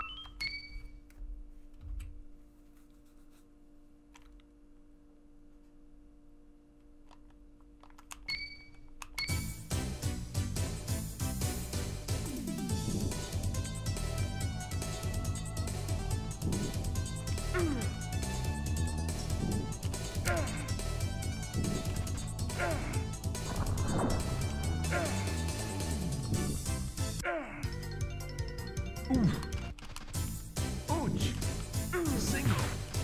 Ouch. Single.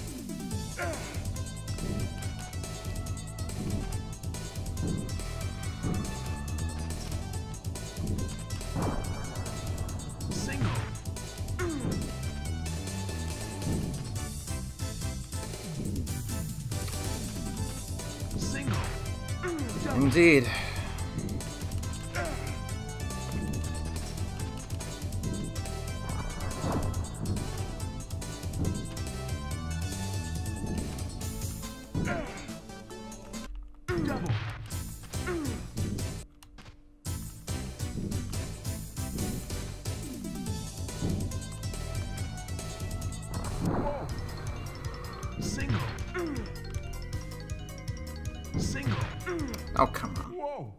Single. Single. Double. Indeed. Double. Whoa. Single. Single. Oh, come on. Whoa.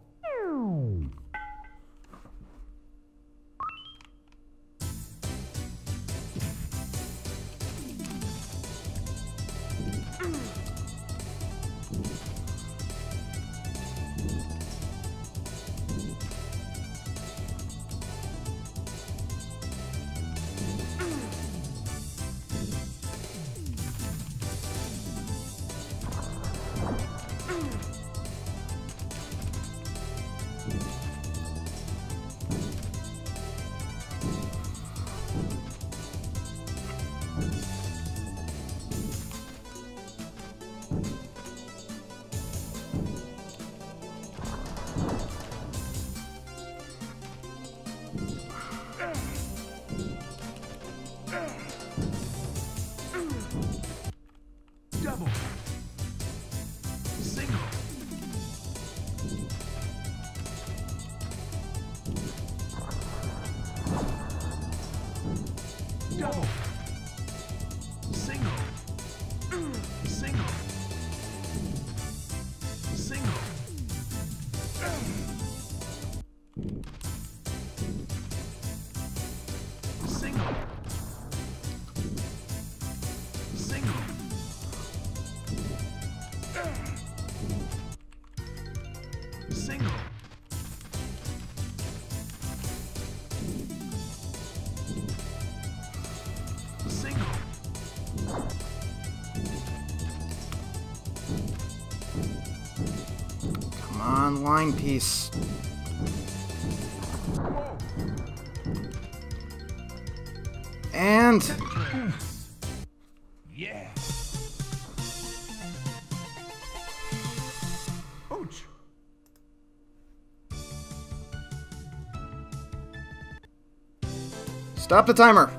Double. Single. Double. Single. Single. Single. Single. Come on, line piece. Whoa. And Yeah. Ouch. stop the timer.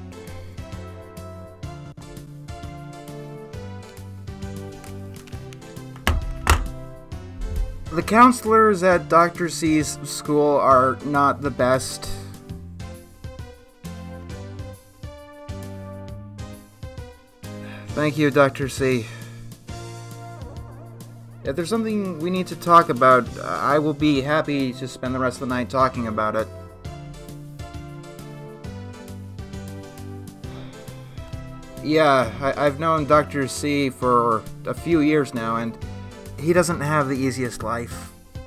The counselors at Dr. C's school are not the best. Thank you, Dr. C. If there's something we need to talk about, I will be happy to spend the rest of the night talking about it. Yeah, I've known Dr. C for a few years now, and he doesn't have the easiest life.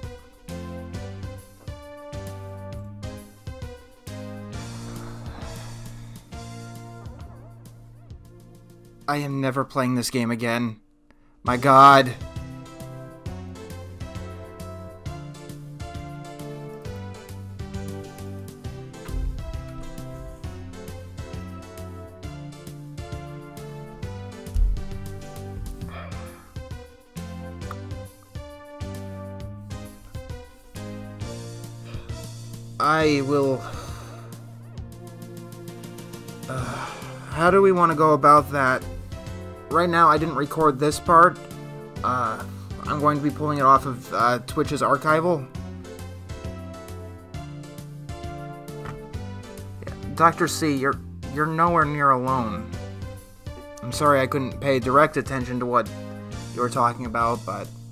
I am never playing this game again. My God. I will... how do we want to go about that? Right now, I didn't record this part. I'm going to be pulling it off of Twitch's archival. Yeah, Dr. C, you're nowhere near alone. I'm sorry I couldn't pay direct attention to what you were talking about, but